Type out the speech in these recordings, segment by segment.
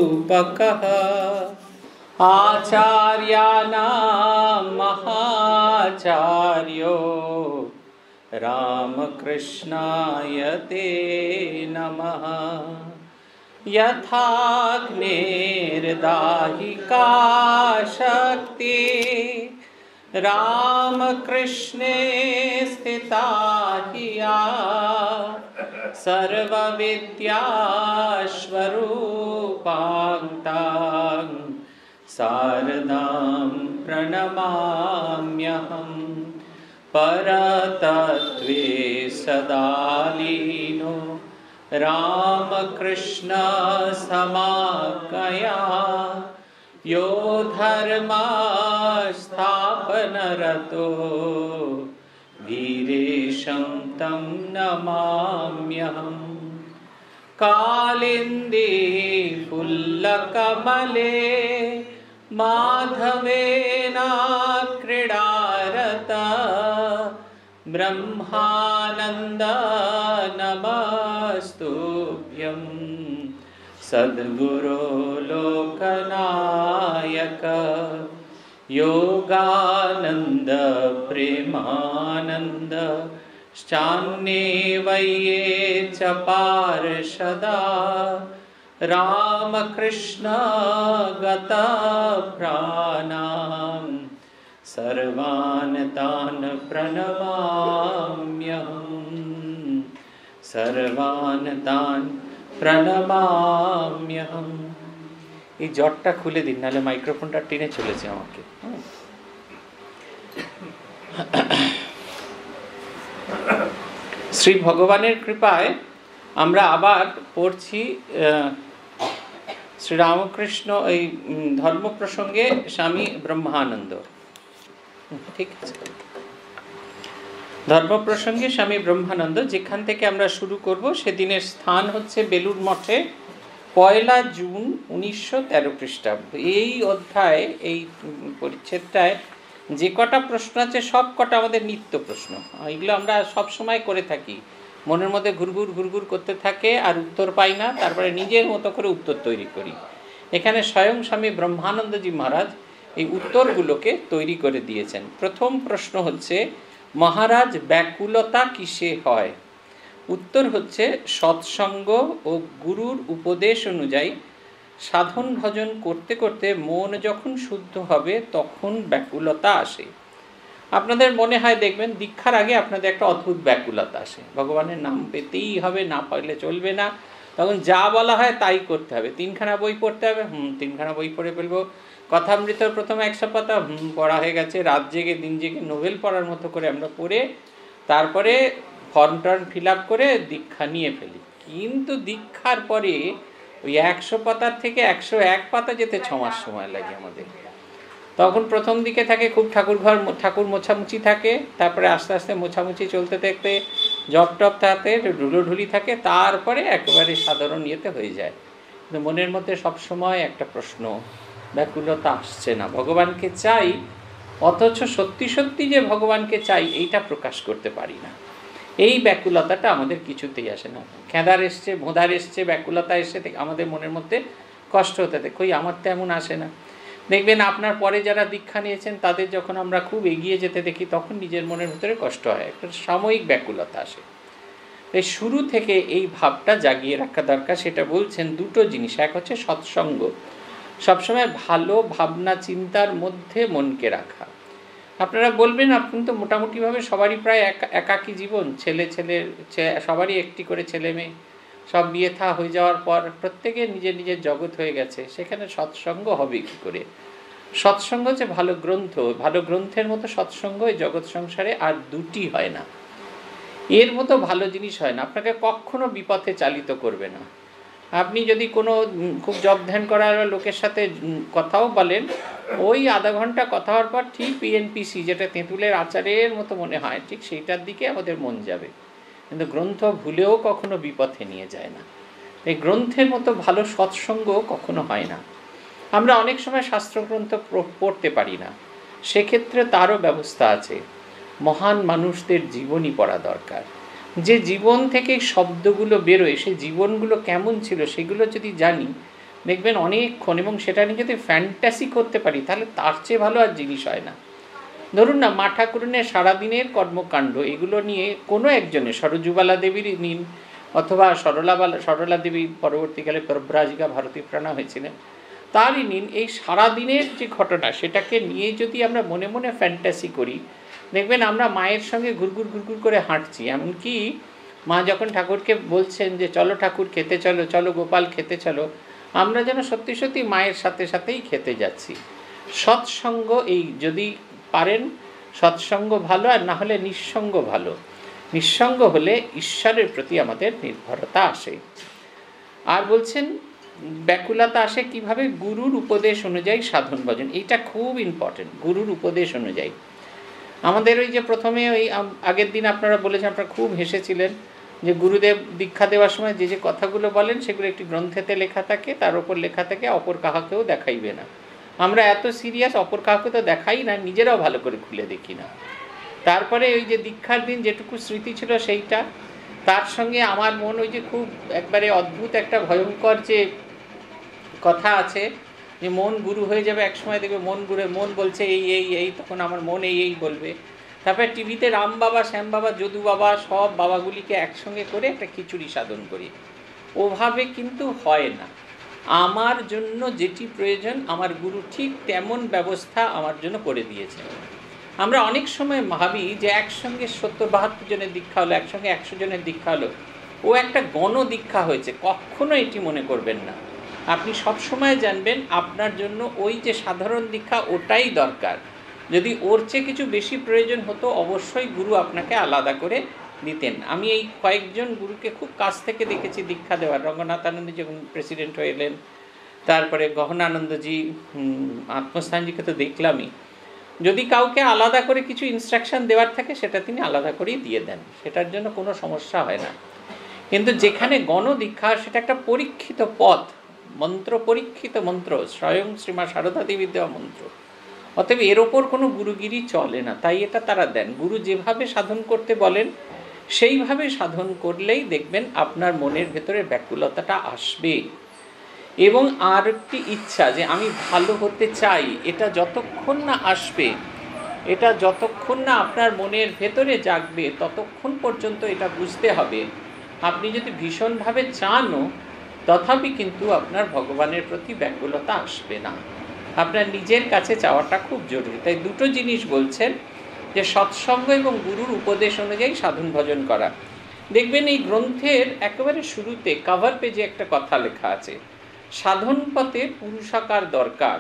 रूपकः आचार्याणां महाचार्यो रामकृष्णाय ते नमः। यथाग्निर्दाहिका शक्ति रामकृष्णे स्थिता हिया सर्वविद्यास्वरूपां शारदां प्रणमाम्यहम्। परतत्त्वे सदा लीनो रामकृष्ण समाज्ञया यो धर्मस्थापनरतो वीरेशं तं नमाम्यहम्। कालिन्दी फुल्लकमले माधवेन क्रीडारता ब्रह्मानन्द नमस्तुभ्यं। सद्गुरो लोकनायक योगानन्द प्रेमानन्द श्चान्ये च पार्षदा रामकृष्ण गतप्राणां सर्वान् तान् प्रणमाम्यहम्। सर्वान् तान् प्रणमाम्यहम्। এই জটটা খুলে দিন, নাহলে মাইক্রোফোনটা টেনে চলেছে আমাকে। শ্রী ভগবানের কৃপায় আমরা আবার পড়ছি শ্রীরামকৃষ্ণ এই ধর্ম প্রসঙ্গে স্বামী ব্রহ্মানন্দ। ঠিক আছে, ধর্ম প্রসঙ্গে স্বামী ব্রহ্মানন্দ যেখান থেকে আমরা শুরু করব সেদিনের স্থান হচ্ছে বেলুড় মঠে 1 জুন 1913 খ্রিস্টাব্দ। এই অধ্যায় এই পরিচ্ছেদটায় যে কটা প্রশ্ন আছে সব কটা আমাদের নিত্য প্রশ্ন। এগুলো আমরা সব সময় করে থাকি, মনের মধ্যে ঘুরঘুর ঘুরঘুর করতে থাকে আর উত্তর পাই না, তারপরে নিজের মতো করে উত্তর তৈরি করি। এখানে স্বয়ং স্বামী ব্রহ্মানন্দজি মহারাজ এই উত্তরগুলোকে তৈরি করে দিয়েছেন। প্রথম প্রশ্ন হচ্ছে, মহারাজ ব্যাকুলতা কিসে হয়? উত্তর হচ্ছে, সৎসঙ্গ ও গুরুর উপদেশ অনুযায়ী সাধন ভজন করতে করতে মন যখন শুদ্ধ হবে তখন ব্যাকুলতা আসে। আপনাদের মনে হয় দেখবেন দীক্ষার আগে আপনাদের একটা অদ্ভুত ব্যাকুলতা আসে, ভগবানের নাম পেতেই হবে, না পারলে চলবে না। তখন যা বলা হয় তাই করতে হবে। 3খানা বই পড়তে হবে, 3খানা বই পড়ে ফেলবো। কথামৃতর প্রথম 100 পাতা পড়া হয়ে গেছে, রাত জেগে দিন জেগে নোবেল পড়ার মতো করে আমরা পড়ে তারপরে ফর্ম টর্ম ফিল আপ করে দীক্ষা নিয়ে ফেলি। কিন্তু দীক্ষার পরে ওই 100 পাতার থেকে 101 পাতা যেতে 6 মাস সময় লাগে আমাদের। তখন প্রথম দিকে থাকে খুব ঠাকুর মোছামুছি থাকে, তারপরে আস্তে আস্তে মোছামুছি চলতে থাকতে জপ টপ তাতে ঢুলোঢুলি থাকে, তারপরে একেবারে সাধারণ ইয়েতে হয়ে যায়। কিন্তু মনের মধ্যে সবসময় একটা প্রশ্ন, ব্যাকুলতা আসছে না। ভগবানকে চাই, অথচ সত্যি সত্যি যে ভগবানকে চাই এইটা প্রকাশ করতে পারি না। এই ব্যাকুলতাটা আমাদের কিছুতেই আসে না। খেঁদার এসছে, ভোঁদার এসছে, ব্যাকুলতা এসছে, আমাদের মনের মধ্যে কষ্ট হতে থাকে, কই আমার তো এমন আসে না। দেখবেন আপনার পরে যারা দীক্ষা নিয়েছেন তাদের যখন আমরা খুব এগিয়ে যেতে দেখি তখন নিজের মনের ভিতরে কষ্ট হয়, একটা সাময়িক ব্যাকুলতা আসে। তাই শুরু থেকে এই ভাবটা জাগিয়ে রাখা দরকার। সেটা বলছেন দুটো জিনিস, এক হচ্ছে সৎসঙ্গ, সবসময় ভালো ভাবনা চিন্তার মধ্যে মনকে রাখা। আপনারা বলবেন আপনি তো মোটামুটিভাবে সবারই প্রায় একাকী জীবন, সবারই একটি করে ছেলে মেয়ে, সব বিয়ে থা হয়ে যাওয়ার পর প্রত্যেকে নিজের নিজের জগৎ হয়ে গেছে, সেখানে সৎসঙ্গ হবে কী করে? সৎসঙ্গ হচ্ছে ভালো গ্রন্থ, ভালো গ্রন্থের মতো সৎসঙ্গ এই জগৎ সংসারে আর দুটি হয় না, এর মতো ভালো জিনিস হয় না। আপনাকে কখনো বিপথে চালিত করবে না। আপনি যদি কোনো খুব জপ ধ্যান করার লোকের সাথে কথাও বলেন, ওই আধা ঘন্টা কথা হওয়ার পর ঠিক পিএনপিসি, যেটা তেঁতুলের আচারের মতো মনে হয়, ঠিক সেইটার দিকে আমাদের মন যাবে। কিন্তু গ্রন্থ ভুলেও কখনো বিপথে নিয়ে যায় না। এই গ্রন্থের মতো ভালো সৎসঙ্গ কখনো হয় না। আমরা অনেক সময় শাস্ত্রগ্রন্থ পড়তে পারি না, সেক্ষেত্রে তারও ব্যবস্থা আছে। মহান মানুষদের জীবনী পড়া দরকার। যে জীবন থেকে শব্দগুলো বেরোয় সেই জীবনগুলো কেমন ছিল সেগুলো যদি জানি, দেখবেন অনেকক্ষণ, এবং সেটা নিয়ে যদি ফ্যান্টাসি করতে পারি তাহলে তার চেয়ে ভালো আর জিনিস হয় না। ধরুন না, মা ঠাকুরনের সারাদিনের কর্মকাণ্ড এগুলো নিয়ে কোনো একজনের, সরজুবালা দেবীরই নিন অথবা সরলা দেবী পরবর্তীকালে প্রব্রাজিকা ভারতী প্রাণা হয়েছিলেন, তারই নিন, এই সারাদিনের যে ঘটনা সেটাকে নিয়ে যদি আমরা মনে মনে ফ্যান্টাসি করি, দেখবেন আমরা মায়ের সঙ্গে ঘুরঘুর ঘুরঘুর করে হাঁটছি। এমনকি মা যখন ঠাকুরকে বলছেন যে চলো ঠাকুর খেতে চলো, চলো গোপাল খেতে চলো, আমরা যেন সত্যি সত্যি মায়ের সাথে সাথেই খেতে যাচ্ছি। সৎসঙ্গ, এই যদি পারেন সৎসঙ্গ ভালো, আর না হলে নিঃসঙ্গ ভালো। নিঃসঙ্গ হলে ঈশ্বরের প্রতি আমাদের নির্ভরতা আসে। আর বলছেন ব্যাকুলতা আসে কিভাবে? গুরুর উপদেশ অনুযায়ী সাধন ভজন। এইটা খুব ইম্পর্টেন্ট, গুরুর উপদেশ অনুযায়ী। আমাদের ওই যে প্রথমে ওই আগের দিন আপনারা বলেছেন, আপনারা খুব হেসেছিলেন যে গুরুদেব দীক্ষা দেওয়ার সময় যে যে কথাগুলো বলেন সেগুলো একটি গ্রন্থেতে লেখা থাকে, তার উপর লেখা থাকে অপর কাহাকেও দেখাইবে না। আমরা এত সিরিয়াস, অপর কাহাকে তো দেখাই না, নিজেরাও ভালো করে খুলে দেখি না। তারপরে ওই যে দীক্ষার দিন যেটুকু স্মৃতি ছিল সেইটা, তার সঙ্গে আমার মন ওই যে খুব একবারে অদ্ভুত একটা ভয়ঙ্কর যে কথা আছে যে মন গুরু হয়ে যাবে একসময়, দেখবে মন গুরু, মন বলছে এই এই এই, তখন আমার মন এই এই বলবে। তারপরে টিভিতে রাম বাবা, শ্যাম বাবা, যদু বাবা, সব বাবাগুলিকে একসঙ্গে করে একটা খিচুড়ি সাধন করি। ওভাবে কিন্তু হয় না। আমার জন্য যেটি প্রয়োজন আমার গুরু ঠিক তেমন ব্যবস্থা আমার জন্য করে দিয়েছে। আমরা অনেক সময় ভাবি যে একসঙ্গে 70-72 জনের দীক্ষা হলো, একসঙ্গে 100 জনের দীক্ষা হলো, ও একটা গণ দীক্ষা হয়েছে। কখনো এটি মনে করবেন না। আপনি সব সময় জানবেন আপনার জন্য ওই যে সাধারণ দীক্ষা ওটাই দরকার। যদি ওর চেয়ে কিছু বেশি প্রয়োজন হতো অবশ্যই গুরু আপনাকে আলাদা করে দিতেন। আমি এই কয়েকজন গুরুকে খুব কাছ থেকে দেখেছি দীক্ষা দেওয়ার। রঙ্গনাথানন্দজি যখন প্রেসিডেন্ট হয়ে এলেন, তারপরে গহনানন্দজি, আত্মস্থানজিকে তো দেখলামই। যদি কাউকে আলাদা করে কিছু ইনস্ট্রাকশন দেওয়ার থাকে সেটা তিনি আলাদা করেই দিয়ে দেন, সেটার জন্য কোনো সমস্যা হয় না। কিন্তু যেখানে গণদীক্ষা, সেটা একটা পরীক্ষিত পথ, মন্ত্র পরীক্ষিত মন্ত্র, স্বয়ং শ্রীমা সারদা দেবীর দেওয়া মন্ত্র। অতএব এর ওপর কোনো গুরুগিরি চলে না, তাই এটা তারা দেন। গুরু যেভাবে সাধন করতে বলেন সেইভাবে সাধন করলেই দেখবেন আপনার মনের ভেতরে ব্যাকুলতাটা আসবে। এবং আর একটি ইচ্ছা যে আমি ভালো হতে চাই, এটা যতক্ষণ না আসবে, এটা যতক্ষণ না আপনার মনের ভেতরে জাগবে, ততক্ষণ পর্যন্ত এটা বুঝতে হবে আপনি যদি ভীষণভাবে চানও তথাপি কিন্তু আপনার ভগবানের প্রতি ব্যাকুলতা আসবে না। আপনার নিজের কাছে চাওয়াটা খুব জরুরি। তাই দুটো জিনিস বলছেন, যে সৎসঙ্গ এবং গুরুর উপদেশ অনুযায়ী সাধন ভজন করা। দেখবেন এই গ্রন্থের একেবারে শুরুতে কভার পেজে একটা কথা লেখা আছে, সাধন পথে পুরুষাকার দরকার,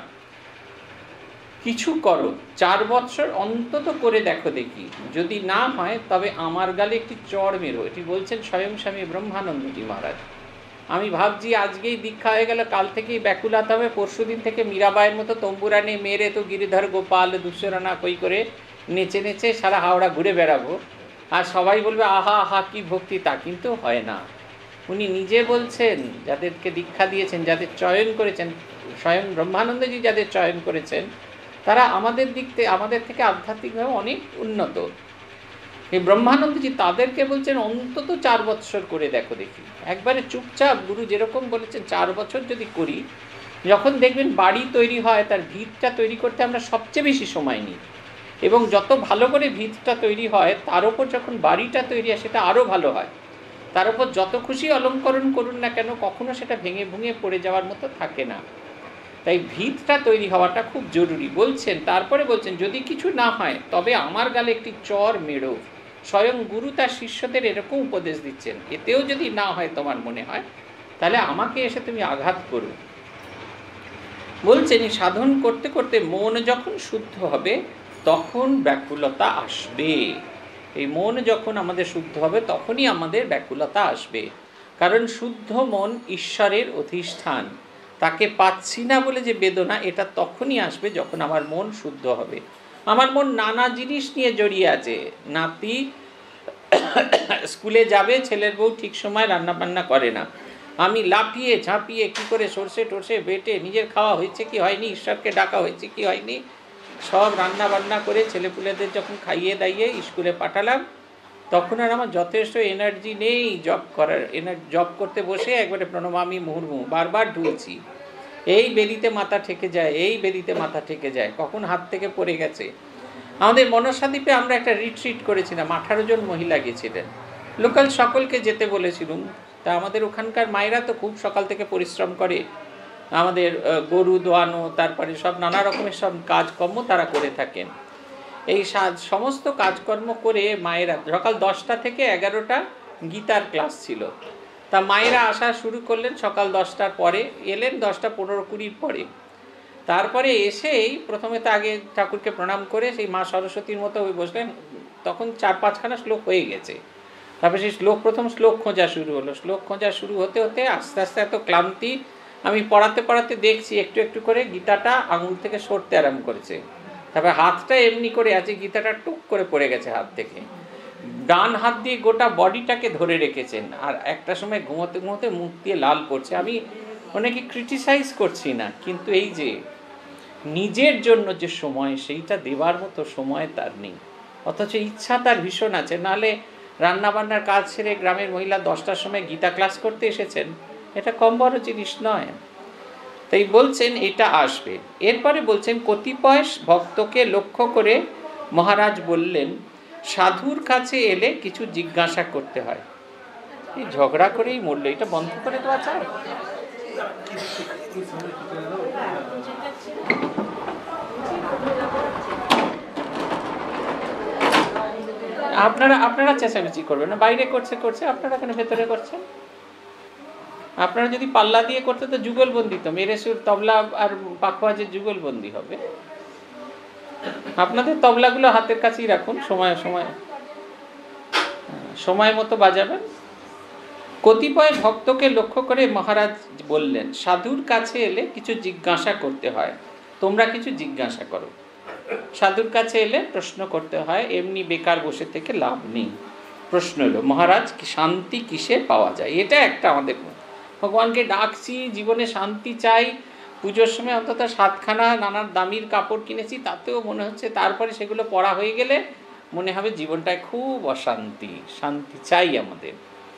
কিছু করো, 4 বছর অন্তত করে দেখো দেখি, যদি না হয় তবে আমার গালে একটি চড় মেরো। এটি বলছেন স্বয়ং স্বামী ব্রহ্মানন্দজি মহারাজ। আমি ভাবছি আজকেই দীক্ষা হয়ে গেল, কাল থেকেই ব্যাকুলাতে হবে, পরশু দিন থেকে মীরাবাইয়ের মতো তম্বুরানে মেরে তো গিরিধর গোপাল দুঃসরানা কই করে নেচে নেচে সারা হাওড়া ঘুরে বেড়াবো, আর সবাই বলবে আহা আহা কি ভক্তি। তা কিন্তু হয় না। উনি নিজে বলছেন, যাদেরকে দীক্ষা দিয়েছেন, যাদের চয়ন করেছেন, স্বয়ং ব্রহ্মানন্দজি যাদের চয়ন করেছেন, তারা আমাদের থেকে আধ্যাত্মিকভাবে অনেক উন্নত। এই ব্রহ্মানন্দজি তাদেরকে বলছেন অন্তত 4 বছর করে দেখো দেখি। একবারে চুপচাপ গুরু যেরকম বলেছেন 4 বছর যদি করি, যখন দেখবেন বাড়ি তৈরি হয়, তার ভিতটা তৈরি করতে আমরা সবচেয়ে বেশি সময় নিই, এবং যত ভালো করে ভিতটা তৈরি হয় তার উপর যখন বাড়িটা তৈরি হয় সেটা আরও ভালো হয়। তার উপর যত খুশি অলঙ্করণ করুন না কেন, কখনো সেটা ভেঙে ভুঙে পড়ে যাওয়ার মতো থাকে না। তাই ভিতটা তৈরি হওয়াটা খুব জরুরি বলছেন। তারপরে বলছেন যদি কিছু না হয় তবে আমার গালে একটি চড় মেরো। স্বয়ং গুরু তার শিষ্যদের এরকম উপদেশ দিচ্ছেন, এতেও যদি না হয় তোমার মনে হয়, তাহলে আমাকে এসে তুমি আঘাত করো। বলছেন সাধন করতে করতে মন যখন শুদ্ধ হবে তখন ব্যাকুলতা আসবে। এই মন যখন আমাদের শুদ্ধ হবে তখনই আমাদের ব্যাকুলতা আসবে, কারণ শুদ্ধ মন ঈশ্বরের অধিষ্ঠান। তাকে পাচ্ছি না বলে যে বেদনা, এটা তখনই আসবে যখন আমার মন শুদ্ধ হবে। আমার মন নানা জিনিস নিয়ে জড়িয়ে আছে। নাতি স্কুলে যাবে, ছেলের বউ ঠিক সময় রান্না বান্না করে না, আমি লাফিয়ে ঝাঁপিয়ে কি করে সর্ষে টর্ষে বেটে নিজের খাওয়া হয়েছে কি হয়নি, ঈশ্বরকে ডাকা হয়েছে কি হয়নি, সব রান্না বান্না করে ছেলেপুলেদের যখন খাইয়ে দাইয়ে স্কুলে পাঠালাম, তখন আর আমার যথেষ্ট এনার্জি নেই জব করার। জব করতে বসে একবারে প্রণমামি মুহুর্মুহু বারবার ঢুলছি। এই বেদিতে মাথা ঠেকে যায়, এই বেদিতে মাথা ঠেকে যায়, কখন হাত থেকে পড়ে গেছে। আমাদের মনসাদ্বীপে আমরা একটা রিট্রিট করেছিলাম, 18 জন মহিলা গেছিলেন, লোকাল সকলকে যেতে বলেছিলাম। তা আমাদের ওখানকার মায়েরা তো খুব সকাল থেকে পরিশ্রম করে, আমাদের গরু দোয়ানো, তারপরে সব নানা রকমের সব কাজকর্ম তারা করে থাকেন। এই সমস্ত কাজকর্ম করে মায়েরা সকাল 10টা থেকে 11টা গীতার ক্লাস ছিল। তা মায়েরা আসা শুরু করলেন সকাল 10টার পরে, এলেন 10টা 15-20 পরে। তারপরে এসেই প্রথমে তো আগে ঠাকুরকে প্রণাম করে সেই মা সরস্বতীর মতো ওই বসলেন, তখন 4-5খানা শ্লোক হয়ে গেছে। তারপরে সেই প্রথম শ্লোক খোঁজা শুরু হলো। শ্লোক খোঁজা শুরু হতে হতে আস্তে আস্তে এত ক্লান্তি, আমি পড়াতে পড়াতে দেখছি একটু একটু করে গীতাটা আঙুল থেকে সরতে আরম্ভ করেছে। তারপরে হাতটা এমনি করে আছে, গীতাটা টুক করে পড়ে গেছে হাত থেকে। ডান হাত দিয়ে গোটা বডিটাকে ধরে রেখেছেন, আর একটা সময় ঘুমোতে ঘুমোতে মুখ দিয়ে লাল পড়ছে। আমি অনেকে ক্রিটিসাইজ করছি না, কিন্তু এই যে নিজের জন্য যে সময়, সেইটা দেবার মতো সময় তার নেই, অথচ ইচ্ছা তার ভীষণ আছে। নাহলে রান্নাবান্নার কাজ ছেড়ে গ্রামের মহিলা 10টার সময় গীতা ক্লাস করতে এসেছেন, এটা কম বড় জিনিস নয়। তাই বলছেন এটা আসবে। এরপরে বলছেন কতিপয় ভক্তকে লক্ষ্য করে মহারাজ বললেন, সাধুর কাছে এলে কিছু জিজ্ঞাসা করতে হয়। এই ঝগড়া করেই মরলো, এটা বন্ধ করে দেওয়া যায়? আপনারা চেঁচামেচি করবেন না, বাইরে করছে, আপনারা কেন ভেতরে করছেন? আপনারা যদি পাল্লা দিয়ে করতে তো যুগলবন্দি, তো মেরে সুর তবলা আর পাখোয়াজের যুগলবন্দি হবে। আপনাদের তবলাগুলো হাতের কাছেই রাখুন, সময় মতো বাজাবেন। কতিপয় ভক্তকে লক্ষ্য করে মহারাজ বললেন, সাধুর কাছে এলে কিছু জিজ্ঞাসা করতে হয়, তোমরা কিছু জিজ্ঞাসা করো। সাধুর কাছে এলে প্রশ্ন করতে হয়, এমনি বেকার বসে থেকে লাভ নেই। প্রশ্ন এলো, মহারাজ শান্তি কিসে পাওয়া যায়? এটা একটা আমাদের, ভগবানকে ডাকছি, জীবনে শান্তি চাই, পুজোর সময় অন্তত 7খানা নানান দামির কাপড় কিনেছি, তাতেও মনে হচ্ছে তারপরে সেগুলো পরা হয়ে গেলে মনে হবে জীবনটায় খুব অশান্তি, শান্তি চাই আমাদের।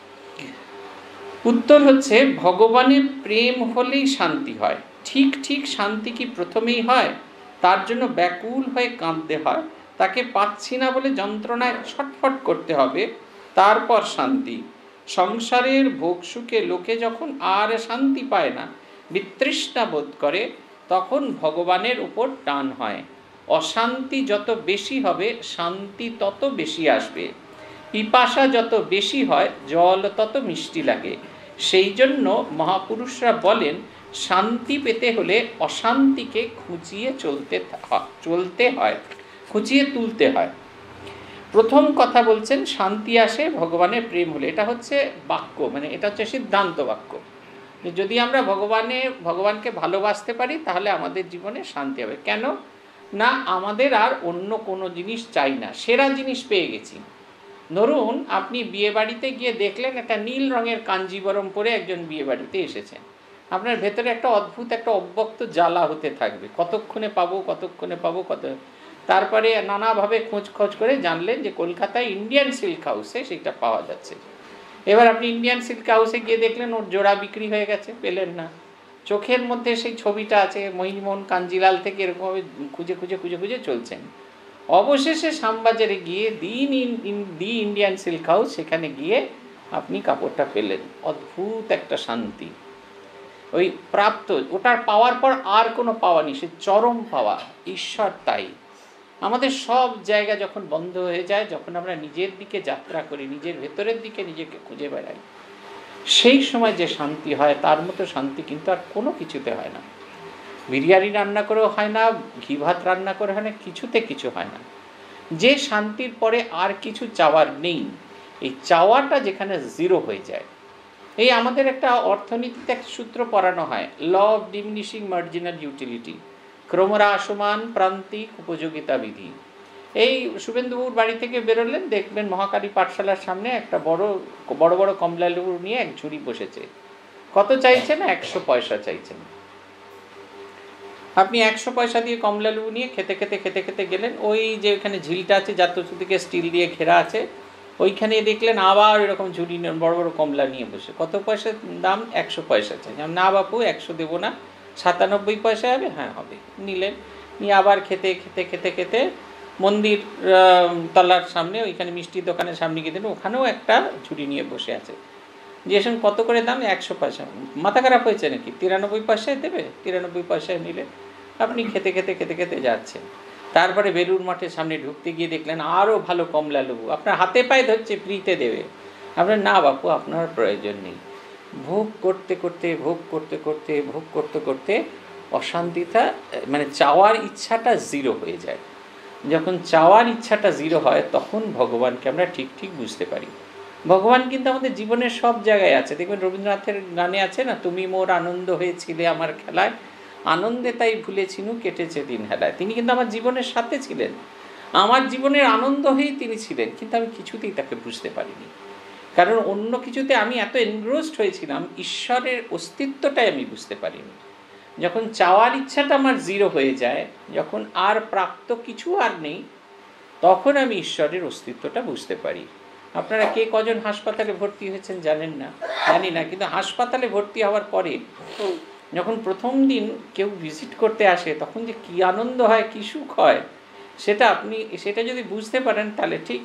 উত্তর হচ্ছে, ভগবানের প্রেম হলেই শান্তি হয়। ঠিক শান্তি কি প্রথমেই হয়? তার জন্য ব্যাকুল হয়ে কাঁদতে হয়, তাকে পাচ্ছি না বলে যন্ত্রণায় ছটফট করতে হবে, তারপর শান্তি। সংসারের ভোগ সুখে লোকে যখন আর শান্তি পায় না, বিতৃষ্ণা বোধ করে, তখন ভগবানের উপর টান হয়। অশান্তি যত বেশি হবে, শান্তি তত বেশি আসবে। পিপাসা যত বেশি হয়, জল তত মিষ্টি লাগে। সেই জন্য মহাপুরুষরা বলেন, শান্তি পেতে হলে অশান্তিকে খুঁচিয়ে চলতে হয়, খুঁচিয়ে তুলতে হয়। প্রথম কথা বলছেন, শান্তি আসে ভগবানের প্রেম হলে। এটা হচ্ছে বাক্য, মানে এটা হচ্ছে সিদ্ধান্ত বাক্য, যে যদি আমরা ভগবানকে ভালোবাসতে পারি তাহলে আমাদের জীবনে শান্তি হবে। কেন না? আমাদের আর অন্য কোনো জিনিস চাই না, সেরা জিনিস পেয়ে গেছি। ধরুন আপনি বিয়ে বাড়িতে গিয়ে দেখলেন একটা নীল রঙের কাঞ্জিবরম পরে একজন বিয়ে বাড়িতে এসেছেন, আপনার ভেতরে একটা অদ্ভুত একটা অব্যক্ত জ্বালা হতে থাকবে, কতক্ষণে পাবো। তারপরে নানাভাবে খোঁজ করে জানলেন যে কলকাতায় ইন্ডিয়ান সিল্ক হাউসে সেটা পাওয়া যাচ্ছে। এবার আপনি ইন্ডিয়ান সিল্ক হাউসে গিয়ে দেখলেন ওর জোড়া বিক্রি হয়ে গেছে, পেলেন না। চোখের মধ্যে সেই ছবিটা আছে, মোহিনীমোহন কাঞ্জিলাল থেকে এরকমভাবে খুঁজে চলছেন। অবশেষে শ্যামবাজারে গিয়ে দি ইন্ডিয়ান সিল্ক হাউস, সেখানে গিয়ে আপনি কাপড়টা পেলেন। অদ্ভুত একটা শান্তি, ওই প্রাপ্ত, ওটার পাওয়ার পর আর কোনো পাওয়া নেই, সে চরম পাওয়া, ঈশ্বর। তাই আমাদের সব জায়গা যখন বন্ধ হয়ে যায়, যখন আমরা নিজের দিকে যাত্রা করি, নিজের ভেতরের দিকে নিজেকে খুঁজে বেড়াই, সেই সময় যে শান্তি হয়, তার মতো শান্তি কিন্তু আর কোনো কিছুতে হয় না। বিরিয়ানি রান্না করেও হয় না, ঘি ভাত রান্না করে হয় না, কিছুতে কিছু হয় না। যে শান্তির পরে আর কিছু চাওয়ার নেই, এই চাওয়াটা যেখানে জিরো হয়ে যায়। এই আমাদের একটা অর্থনীতিতে একটা সূত্র পড়ানো হয়, law of diminishing marginal utility, ক্রমহ্রাসমান প্রান্তিক উপযোগিতা বিধি। এই শুভেন্দুবাবুর বাড়ি থেকে বেরোলেন, দেখবেন মহাকালী পাঠশালার সামনে একটা বড় কমলা লেবু নিয়ে এক ঝুড়ি বসেছে। কত চাইছেন? 100 পয়সা চাইছেন। আপনি 100 পয়সা দিয়ে কমলা লেবু নিয়ে খেতে গেলেন, ওই যে ওইখানে ঝিলটা আছে, যার চতুর্দিকে স্টিল দিয়ে ঘেরা আছে, ওইখানে দেখলেন আবার এরকম ঝুড়ি বড় কমলা নিয়ে বসে। কত পয়সা দাম? 100 পয়সা চাই। না বাপু, 100 দেবো না, 97 পয়সা হবে, হ্যাঁ হবে, নিলেন। নিয়ে আবার খেতে খেতে খেতে খেতে মন্দির তলার সামনে, ওইখানে মিষ্টির দোকানের সামনে গিয়ে দিলেন, ওখানেও একটা ঝুড়ি নিয়ে বসে আছে। জিজ্ঞেস কত করে দাম? 100 পয়সা। মাথা খারাপ হয়েছে নাকি? 93 পয়সায় দেবে? 93 পয়সায় নিলেন। আপনি খেতে খেতে খেতে খেতে যাচ্ছেন। তারপরে বেলুড় মঠের সামনে ঢুকতে গিয়ে দেখলেন আরও ভালো কমলা লেবু, আপনার হাতে পায়ে ধরছে ফ্রিতে দেবে। আপনার না বাপু, আপনার প্রয়োজন নেই। ভোগ করতে করতে ভোগ করতে করতে ভোগ করতে করতে অশান্তিটা, মানে চাওয়ার ইচ্ছাটা জিরো হয়ে যায়। যখন চাওয়ার ইচ্ছাটা জিরো হয় তখন ভগবানকে আমরা ঠিক ঠিক বুঝতে পারি। ভগবান কিন্তু আমাদের জীবনের সব জায়গায় আছে। দেখবেন রবীন্দ্রনাথের গানে আছে না, তুমি মোর আনন্দ হয়েছিলে আমার খেলায়, আনন্দে তাই ভুলেছিনু কেটেছে দিন হেলায়। তিনি কিন্তু আমার জীবনের সাথে ছিলেন, আমার জীবনের আনন্দ হয়েই তিনি ছিলেন, কিন্তু আমি কিছুতেই তাকে বুঝতে পারিনি। কারণ অন্য কিছুতে আমি এত এনগ্রোসড হয়েছিলাম, ঈশ্বরের অস্তিত্বটাই আমি বুঝতে পারিনি। যখন চাওয়ার ইচ্ছাটা আমার জিরো হয়ে যায়, যখন আর প্রাপ্ত কিছু আর নেই, তখন আমি ঈশ্বরের অস্তিত্বটা বুঝতে পারি। আপনারা কে কজন হাসপাতালে ভর্তি হয়েছেন জানেন না, জানি না, কিন্তু হাসপাতালে ভর্তি হওয়ার পরে যখন প্রথম দিন কেউ ভিজিট করতে আসে, তখন যে কী আনন্দ হয়, কী সুখ হয়, সেটা যদি বুঝতে পারেন, তাহলে ঠিক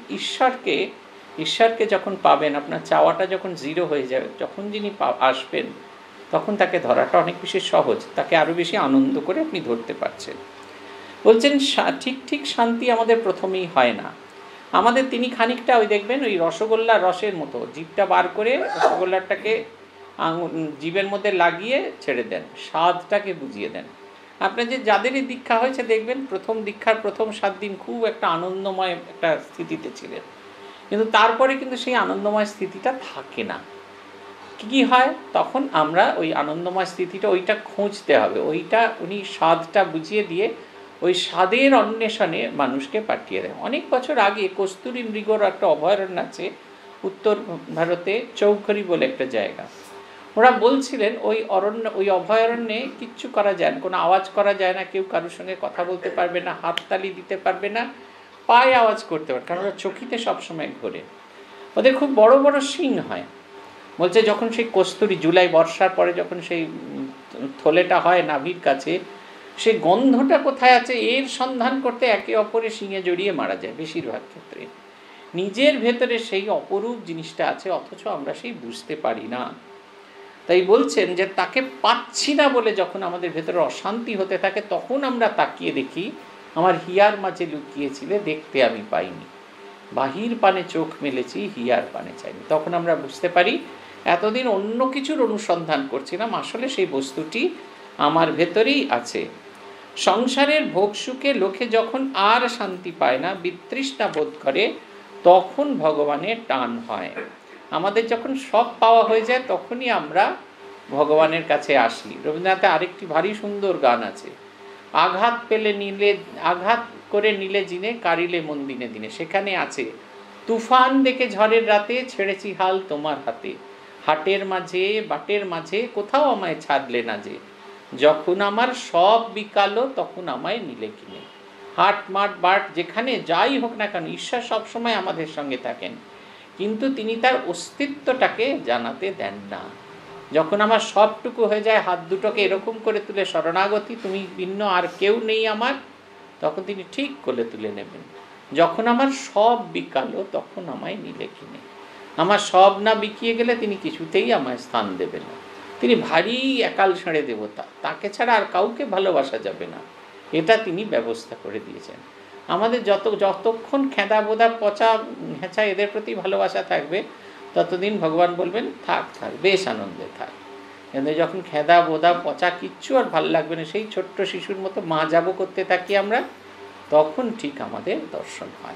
ঈশ্বরকে যখন পাবেন, আপনার চাওয়াটা যখন জিরো হয়ে যাবে, যখন যিনি আসবেন, তখন তাকে ধরাটা অনেক বেশি সহজ, তাকে আরও বেশি আনন্দ করে আপনি ধরতে পারছেন। বলছেন ঠিক ঠিক শান্তি আমাদের প্রথমেই হয় না। আমাদের তিনি খানিকটা ওই দেখবেন ওই রসগোল্লা রসের মতো, জিভটা বার করে রসগোল্লাটাকে জিভের মধ্যে লাগিয়ে ছেড়ে দেন, স্বাদটাকে বুঝিয়ে দেন। আপনার যাদেরই দীক্ষা হয়েছে দেখবেন প্রথম দীক্ষার প্রথম 7 দিন খুব একটা আনন্দময় একটা স্থিতিতে ছিলেন, কিন্তু তারপরে কিন্তু সেই আনন্দময় স্থিতিটা থাকে না। কী হয় তখন? আমরা ওই আনন্দময় স্থিতিটা ওইটা খুঁজতে হবে, ওইটা উনি স্বাদটা বুঝিয়ে দিয়ে ওই স্বাদের অন্বেষণে মানুষকে পাঠিয়ে দেয়। অনেক বছর আগে কস্তুরী মৃগর একটা অভয়ারণ্য আছে উত্তর ভারতে, চৌখরি বলে একটা জায়গা। ওরা বলছিলেন ওই অভয়ারণ্যে কিচ্ছু করা যায় না, কোনো আওয়াজ করা যায় না, কেউ কারোর সঙ্গে কথা বলতে পারবে না, হাততালি দিতে পারবে না, পায়ে আওয়াজ করতে পারবে, কারণ ওরা চকিতে সবসময় ঘোরে। ওদের খুব বড় বড় শিং হয়। বলছে যখন সেই কস্তুরী জুলাই বর্ষার পরে যখন সেই থলেটা হয় নাভির কাছে, সেই গন্ধটা কোথায় আছে এর সন্ধান করতে একে অপরের শিঙে জড়িয়ে মারা যায় বেশিরভাগ ক্ষেত্রে। নিজের ভেতরে সেই অপরূপ জিনিসটা আছে, অথচ আমরা সেই বুঝতে পারি না। তাই বলছেন যে তাকে পাচ্ছি না বলে যখন আমাদের ভেতরে অশান্তি হতে থাকে, তখন আমরা তাকিয়ে দেখি আমার হিয়ার মাঝে লুকিয়েছিলে, দেখতে আমি পাইনি, বাহির পানে চোখ মেলেছি, হিয়ার পানে চাইনি। তখন আমরা বুঝতে পারি এতদিন অন্য কিছুর অনুসন্ধান করছিলাম, আসলে সেই বস্তুটি আমার ভেতরেই আছে। সংসারের ভোগ সুখে লোকে যখন আর শান্তি পায় না, বিতৃষ্ণা বোধ করে, তখন ভগবানের টান হয়। আমাদের যখন সব পাওয়া হয়ে যায়, তখনই আমরা ভগবানের কাছে আসি। রবীন্দ্রনাথের আরেকটি ভারী সুন্দর গান আছে, আঘাত করে নিলে জিনে, কারিলে মন দিনে দিনে। সেখানে আছে, তুফান দেখে ঝড়ের রাতে, ছেড়েছি হাল তোমার হাতে, হাটের মাঝে বাটের মাঝে, কোথাও আমায় ছাড়লে না যে, যখন আমার সব বিকালো, তখন আমায় নিলে কিনে। হাট মাঠ বাট যেখানে যাই হোক না কেন, ঈশ্বর সবসময় আমাদের সঙ্গে থাকেন, কিন্তু তিনি তার অস্তিত্বটাকে জানাতে দেন না। যখন আমার সবটুকু হয়ে যায়, হাত দুটোকে এরকম করে তুলে শরণাগতি, তুমি ভিন্ন আর কেউ নেই আমার, তখন তিনি ঠিক কোলে তুলে নেবেন। যখন আমার সব বিকালো, তখন আমায় নিলে কিনে। আমার সব না বিকিয়ে গেলে তিনি কিছুতেই আমায় স্থান দেবেন না। তিনি ভারী একাল ছেড়ে দেবতা, তাকে ছাড়া আর কাউকে ভালোবাসা যাবে না, এটা তিনি ব্যবস্থা করে দিয়েছেন। আমাদের যতক্ষণ খেদা বোধা পচা হেঁচা এদের প্রতি ভালোবাসা থাকবে, ততদিন ভগবান বলবেন থাক বেশ আনন্দে থাক। কিন্তু যখন খেদা বোধা পচা কিচ্ছু আর ভালো লাগবে না, সেই ছোট্ট শিশুর মতো মা যাবো করতে থাকি আমরা, তখন ঠিক আমাদের দর্শন হয়।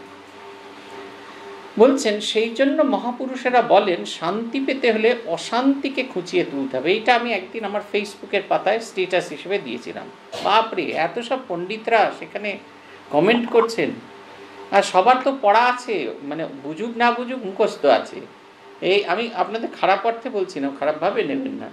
বলছেন সেই জন্য মহাপুরুষেরা বলেন শান্তি পেতে হলে অশান্তিকে খুঁচিয়ে তুলতে হবে। এইটা আমি একদিন আমার ফেসবুকের পাতায় স্ট্যাটাস হিসেবে দিয়েছিলাম। বাপরে, এত সব পণ্ডিতরা সেখানে কমেন্ট করছেন, আর সবার তো পড়া আছে, মানে বুঝুক না বুঝুক মুখস্থ আছে। এই আমি আপনাদের খারাপ অর্থে বলছি না, খারাপভাবে নেবেন না।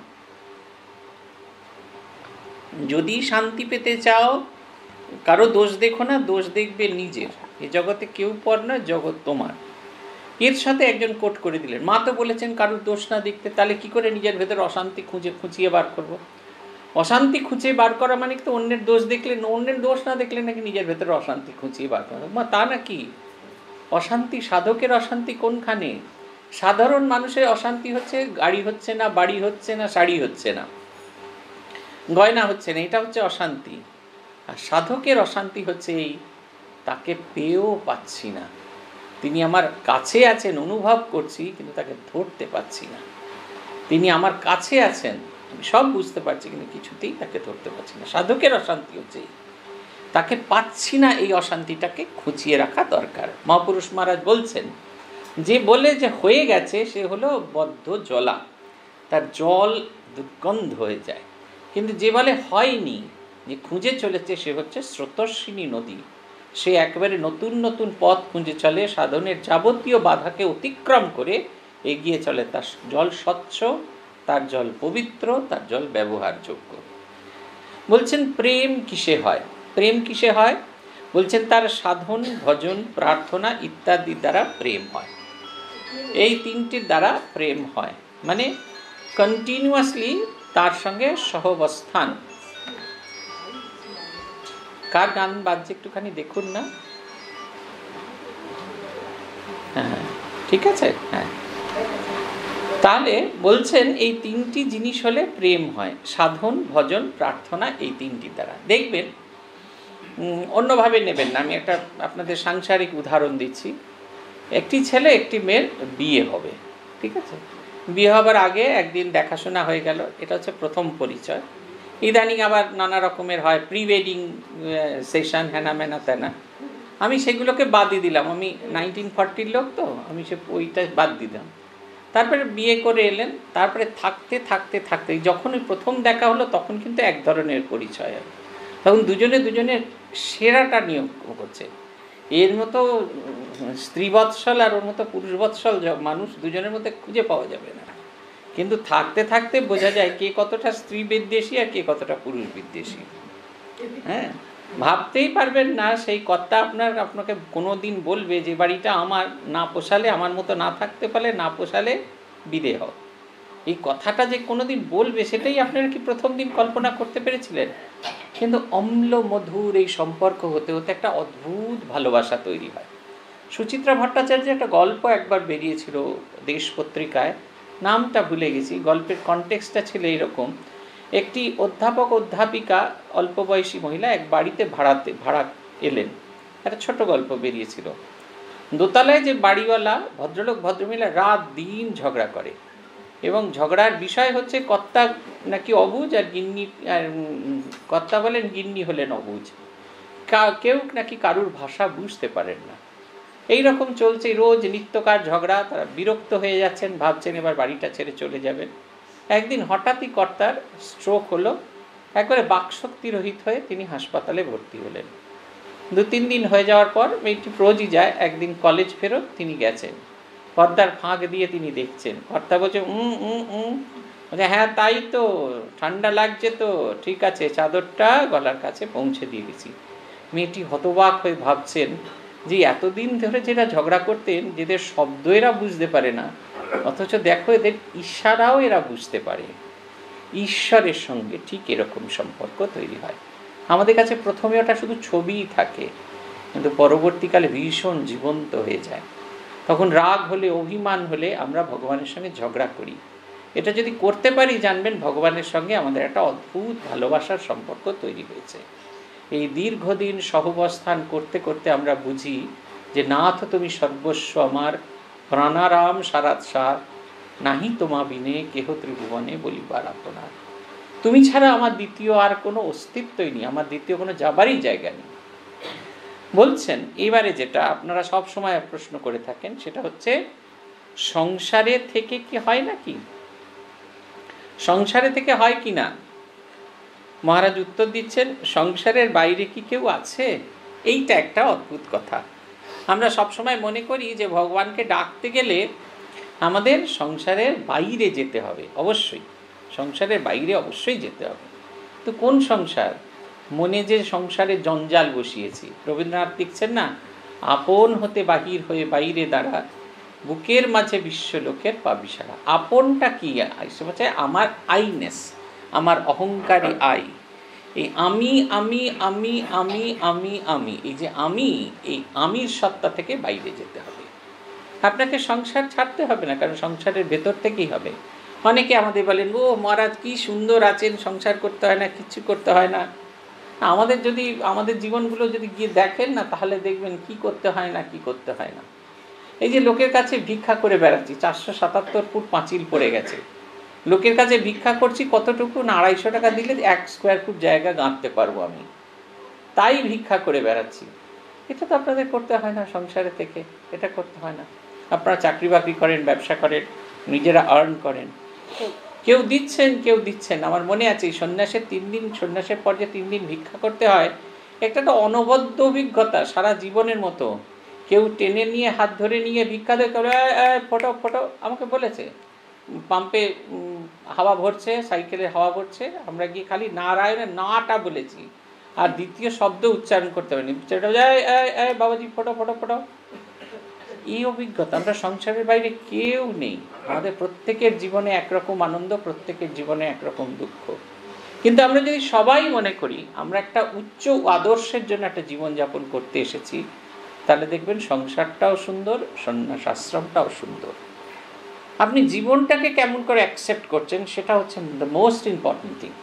যদি শান্তি পেতে চাও, কারো দোষ দেখো না, দোষ দেখবে নিজের। এ জগতে কেউ পর না, জগৎ তোমার। এর সাথে একজন কোট করে দিলেন, মা তো বলেছেন কারোর দোষ না দেখতে, তাহলে কি করে নিজের ভেতর অশান্তি খুঁচিয়ে বার করবো? অশান্তি খুঁজে বার করা মানে তো অন্যের দোষ দেখলে, অন্যের দোষ না দেখলে নাকি নিজের ভেতরে অশান্তি খুঁজিয়ে বার করা, তা নাকি? অশান্তি, সাধকের অশান্তি কোনখানে? সাধারণ মানুষের অশান্তি হচ্ছে গাড়ি হচ্ছে না, বাড়ি হচ্ছে না, শাড়ি হচ্ছে না, গয়না হচ্ছে না, এটা হচ্ছে অশান্তি। আর সাধকের অশান্তি হচ্ছে এই, তাকে পেয়েও পাচ্ছি না, তিনি আমার কাছে আছেন অনুভব করছি কিন্তু তাকে ধরতে পারছি না, তিনি আমার কাছে আছেন আমি সব বুঝতে পারছি কিন্তু কিছুতেই তাকে ধরতে পারছি না। সাধকের অশান্তি হচ্ছে তাকে পাচ্ছি না, এই অশান্তিটাকে খুঁচিয়ে রাখা দরকার। মহাপুরুষ মহারাজ বলছেন, যে বলে যে হয়ে গেছে সে হলো বদ্ধ জলা, তার জল দুর্গন্ধ হয়ে যায়। কিন্তু যে বলে হয়নি, যে খুঁজে চলেছে, সে হচ্ছে স্রোতস্বিনী নদী, সে একেবারে নতুন নতুন পথ খুঁজে চলে, সাধনের যাবতীয় বাধাকে অতিক্রম করে এগিয়ে চলে। তার জল স্বচ্ছ, তার জল পবিত্র, তার জল ব্যবহারযোগ্য। বলছেন প্রেম কিসে হয়? প্রেম কিসে হয়? বলছেন তার সাধন, ভজন, প্রার্থনা ইত্যাদি দ্বারা প্রেম হয়। এই তিনটির দ্বারা প্রেম হয়, মানে কন্টিনিউয়াসলি তার সঙ্গে সহবস্থান। কার গান বাজছে একটুখানি দেখুন না। হ্যাঁ ঠিক আছে, হ্যাঁ। তাহলে বলছেন এই তিনটি জিনিস হলে প্রেম হয়, সাধন, ভজন, প্রার্থনা, এই তিনটি দ্বারা। দেখবেন অন্যভাবে নেবেন না, আমি একটা আপনাদের সাংসারিক উদাহরণ দিচ্ছি। একটি ছেলে একটি মেয়ের বিয়ে হবে, ঠিক আছে? বিয়ে হবার আগে একদিন দেখাশোনা হয়ে গেল, এটা হচ্ছে প্রথম পরিচয়। ইদানিং আবার নানা রকমের হয়, প্রি ওয়েডিং সেশন, হ্যানা ম্যানা তেনা। আমি সেগুলোকে বাদ দিয়ে দিলাম, আমি 1940 লোক তো, আমি সে ওইটা বাদ দিলাম। তারপরে বিয়ে করে এলেন, তারপরে থাকতে থাকতে থাকতে যখন ওই প্রথম দেখা হলো তখন কিন্তু এক ধরনের পরিচয় হয়, তখন দুজনে দুজনের সেরাটা নিয়োগ করছে। এর মতো স্ত্রীবৎসল আর ওর মতো পুরুষবৎসল মানুষ দুজনের মধ্যে খুঁজে পাওয়া যাবে না। কিন্তু থাকতে থাকতে বোঝা যায় কে কতটা স্ত্রী বিদ্বেষী আর কে কতটা পুরুষ বিদ্বেষী। হ্যাঁ, ভাবতেই পারবেন না সেই কর্তা আপনাকে কোনো দিন বলবে যে বাড়িটা আমার, না পোষালে আমার মতো না থাকতে পারলে, না পোষালে বিদে হও। এই কথাটা যে কোনোদিন বলবে সেটাই আপনারা কি প্রথম দিন কল্পনা করতে পেরেছিলেন? কিন্তু অম্ল মধুর এই সম্পর্ক হতে হতে একটা অদ্ভুত ভালোবাসা তৈরি হয়। সুচিত্রা ভট্টাচার্যের একটা গল্প একবার বেরিয়েছিল দেশ পত্রিকায়, নামটা ভুলে গেছি। গল্পের কনটেক্সটটা ছিল এরকম, একটি অধ্যাপক অধ্যাপিকা অল্প বয়সী মহিলা এক বাড়িতে ভাড়া এলেন, একটা ছোট গল্প বেরিয়েছিল। দোতলায় যে বাড়িওয়ালা ভদ্রলোক ভদ্রমহিলা রাত দিন ঝগড়া করে, এবং ঝগড়ার বিষয় হচ্ছে কর্তা নাকি অবুঝ আর গিন্নি, কর্তা বলেন গিন্নি হলেন অবুঝ, কেউ নাকি কারুর ভাষা বুঝতে পারেন না। এই রকম চলছে, রোজ নিত্যকার ঝগড়া, তারা বিরক্ত হয়ে যাচ্ছেন, ভাবছেন এবার বাড়িটা ছেড়ে চলে যাবেন। একদিন হঠাৎই কর্তার স্ট্রোক হলো, একবারে বাকশক্তি রহিত হয়ে তিনি হাসপাতালে ভর্তি হলেন। 2-3 দিন হয়ে যাওয়ার পর মেয়েটি রোজই যায়, একদিন কলেজ ফেরত তিনি গেছেন, পর্দার ফাঁক দিয়ে তিনি দেখছেন কর্তা বলছে বলছে হ্যাঁ তাই তো, ঠান্ডা লাগছে তো, ঠিক আছে চাদরটা গলার কাছে পৌঁছে দিয়ে গেছি। মেয়েটি হতবাক হয়ে ভাবছেন যে এতদিন ধরে যেটা ঝগড়া করতেন, যেদের শব্দ এরা বুঝতে পারে না, অথচ দেখো এদের ইশারাও এরা বুঝতে পারে। ঈশ্বরের সঙ্গে ঠিক এরকম সম্পর্ক তৈরি হয়। আমাদের কাছে প্রথমে ওটা শুধু ছবিই থাকে, কিন্তু পরবর্তীকালে ভীষণ জীবন্ত হয়ে যায়। তখন রাগ হলে, অভিমান হলে আমরা ভগবানের সঙ্গে ঝগড়া করি। এটা যদি করতে পারি, জানবেন ভগবানের সঙ্গে আমাদের একটা অদ্ভুত ভালোবাসার সম্পর্ক তৈরি হয়েছে। এই দীর্ঘদিন সহবস্থান করতে করতে আমরা বুঝি যে নাথ তুমি সর্বস্ব আমার, প্রাণারাম সারাৎ সার, নাহি তোমা বিনে কেহ ত্রিভুবনে বলিবার আপনার। তুমি ছাড়া আমার দ্বিতীয় আর কোনো অস্তিত্বই নেই, আমার দ্বিতীয় কোনো যাবারই জায়গা নেই। বলছেন এবারে যেটা আপনারা সব সময় প্রশ্ন করে থাকেন, সেটা হচ্ছে সংসারে থেকে কি হয় নাকি, সংসারে থেকে হয় কি না? মহারাজ উত্তর দিচ্ছেন, সংসারের বাইরে কি কেউ আছে? এইটা একটা অদ্ভুত কথা। আমরা সবসময় মনে করি যে ভগবানকে ডাকতে গেলে আমাদের সংসারের বাইরে যেতে হবে, অবশ্যই সংসারের বাইরে অবশ্যই যেতে হবে। তো কোন সংসার? মনে যে সংসারে জঞ্জাল বসিয়েছি। রবীন্দ্রনাথ লিখছেন না, আপন হতে বাহির হয়ে বাইরে দাঁড়া, বুকের মাঝে বিশ্বলোকের পাবি সারা। আপনটা কি? আমার আইনেস, আমার অহংকারী আই। এই আমি আমি আমি আমি আমি আমি এই যে আমি, এই আমির সত্তা থেকে বাইরে যেতে হবে। আপনাকে সংসার ছাড়তে হবে না, কারণ সংসারের ভেতর থেকেই হবে। অনেকে আমাদের বলেন, ও মহারাজ কি সুন্দর আছেন, সংসার করতে হয় না, কিচ্ছু করতে হয় না। আমাদের যদি আমাদের জীবনগুলো যদি গিয়ে দেখেন না, তাহলে দেখবেন কি করতে হয় না, কি করতে হয় না। এই যে লোকের কাছে ভিক্ষা করে বেড়াচ্ছি, 477 ফুট পাঁচিল পড়ে গেছে, লোকের কাছে ভিক্ষা করছি কতটুকু না, 250 টাকা দিলে 1 স্কোয়ার ফুট জায়গা গাঁথতে পারবো আমি, তাই ভিক্ষা করে বেড়াচ্ছি। এটা তো আপনাদের করতে হয় না সংসারে থেকে, এটা করতে হয় না। আপনারা চাকরি বাকরি করেন, ব্যবসা করেন, নিজেরা আর্ন করেন, কেউ দিচ্ছেন কেউ দিচ্ছেন। আমার মনে আছে সন্ন্যাসের 3 দিন, সন্ন্যাসের পর যে 3 দিন ভিক্ষা করতে হয়, একটা তো অনবদ্য অভিজ্ঞতা সারা জীবনের মতো। কেউ টেনে নিয়ে হাত ধরে নিয়ে ভিক্ষা দিয়ে করে ফটো ফটো, আমাকে বলেছে পাম্পে হাওয়া ভরছে, সাইকেলে হাওয়া ভরছে, আমরা গিয়ে খালি নারায়ণের নাটা বলেছি, আর দ্বিতীয় শব্দ উচ্চারণ করতে পারিনি, বাবাজি ফটো ফটো ফটো। এই অভিজ্ঞতা আমরা সংসারের বাইরে কেউ নেই। আমাদের প্রত্যেকের জীবনে একরকম আনন্দ, প্রত্যেকের জীবনে একরকম দুঃখ। কিন্তু আমরা যদি সবাই মনে করি আমরা একটা উচ্চ আদর্শের জন্য একটা জীবনযাপন করতে এসেছি, তাহলে দেখবেন সংসারটাও সুন্দর, সন্ন্যাস আশ্রমটাও সুন্দর। আপনি জীবনটাকে কেমন করে অ্যাকসেপ্ট করছেন, সেটা হচ্ছে দ্য মোস্ট ইম্পর্টেন্ট থিং।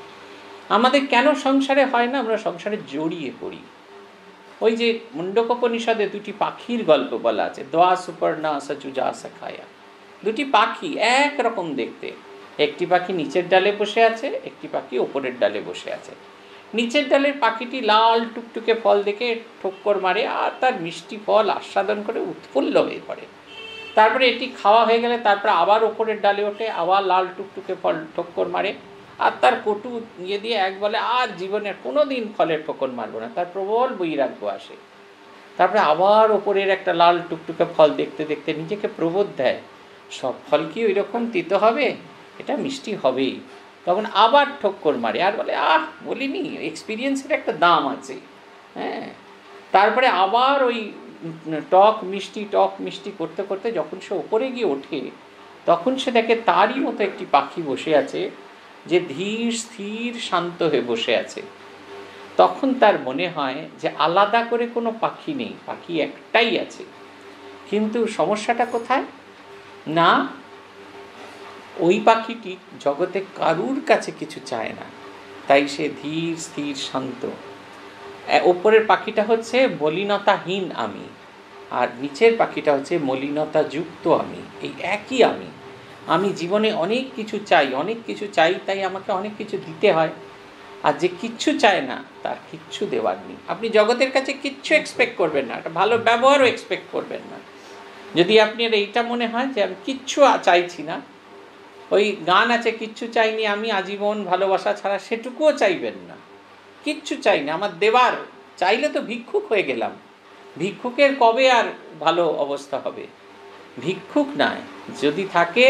আমাদের কেন সংসারে হয় না, আমরা সংসারে জড়িয়ে পড়ি। ওই যে মুন্ডকোপনিষদে 2টি পাখির গল্প বলা আছে, দোয়া সুপর্ণা সচুজা সখায়া। 2টি পাখি একরকম দেখতে, একটি পাখি নিচের ডালে বসে আছে, একটি পাখি ওপরের ডালে বসে আছে। নিচের ডালের পাখিটি লাল টুকটুকে ফল দেখে ঠোক্কর মারে আর তার মিষ্টি ফল আস্বাদন করে উৎফুল্ল হয়ে পড়ে। তারপরে এটি খাওয়া হয়ে গেলে তারপরে আবার ওপরের ডালে ওঠে, আবার লাল টুকটুকে ফল ঠোক্কর মারে, আর তার কটু ইয়ে দিয়ে এক বলে আর জীবনের কোনো দিন ফলের ঠোকর মারবো না, তার প্রবল বৈরাগ্য আসে। তারপরে আবার ওপরের একটা লাল টুকটুকে ফল দেখতে দেখতে নিজেকে প্রবোধ দেয়, সব ফল কি ওই রকম তিতো হবে, এটা মিষ্টি হবেই। তখন আবার ঠোক্কর মারে আর বলে বলিনি, এক্সপিরিয়েন্সের একটা দাম আছে। হ্যাঁ, তারপরে আবার ওই টক মিষ্টি করতে করতে যখন সে ওপরে গিয়ে ওঠে, তখন সে দেখে তারই মতো একটি পাখি বসে আছে, যে ধীর স্থির শান্ত হয়ে বসে আছে। তখন তার মনে হয় যে আলাদা করে কোনো পাখি নেই, পাখি একটাই আছে। কিন্তু সমস্যাটা কোথায় না, ওই পাখিটি জগতে কারুর কাছে কিছু চায় না, তাই সে ধীর স্থির শান্ত। ওপরের পাখিটা হচ্ছে মলিনতাহীন আমি, আর নিচের পাখিটা হচ্ছে মলিনতা যুক্ত আমি। এই একই আমি জীবনে অনেক কিছু চাই, তাই আমাকে অনেক কিছু দিতে হয়। আর যে কিচ্ছু চায় না, তার কিচ্ছু দেওয়ার নেই। আপনি জগতের কাছে কিচ্ছু এক্সপেক্ট করবেন না, একটা ভালো ব্যবহারও এক্সপেক্ট করবেন না। যদি আপনি এইটা মনে হয় যে আমি কিচ্ছু চাইছি না, ওই গান আছে কিচ্ছু চাইনি আমি আজীবন ভালোবাসা ছাড়া, সেটুকুও চাইবেন না, কিচ্ছু চাই না আমার দেবার, চাইলে তো ভিক্ষুক হয়ে গেলাম। ভিক্ষুকের কবে আর ভালো অবস্থা হবে? ভিক্ষুক নয়, যদি থাকে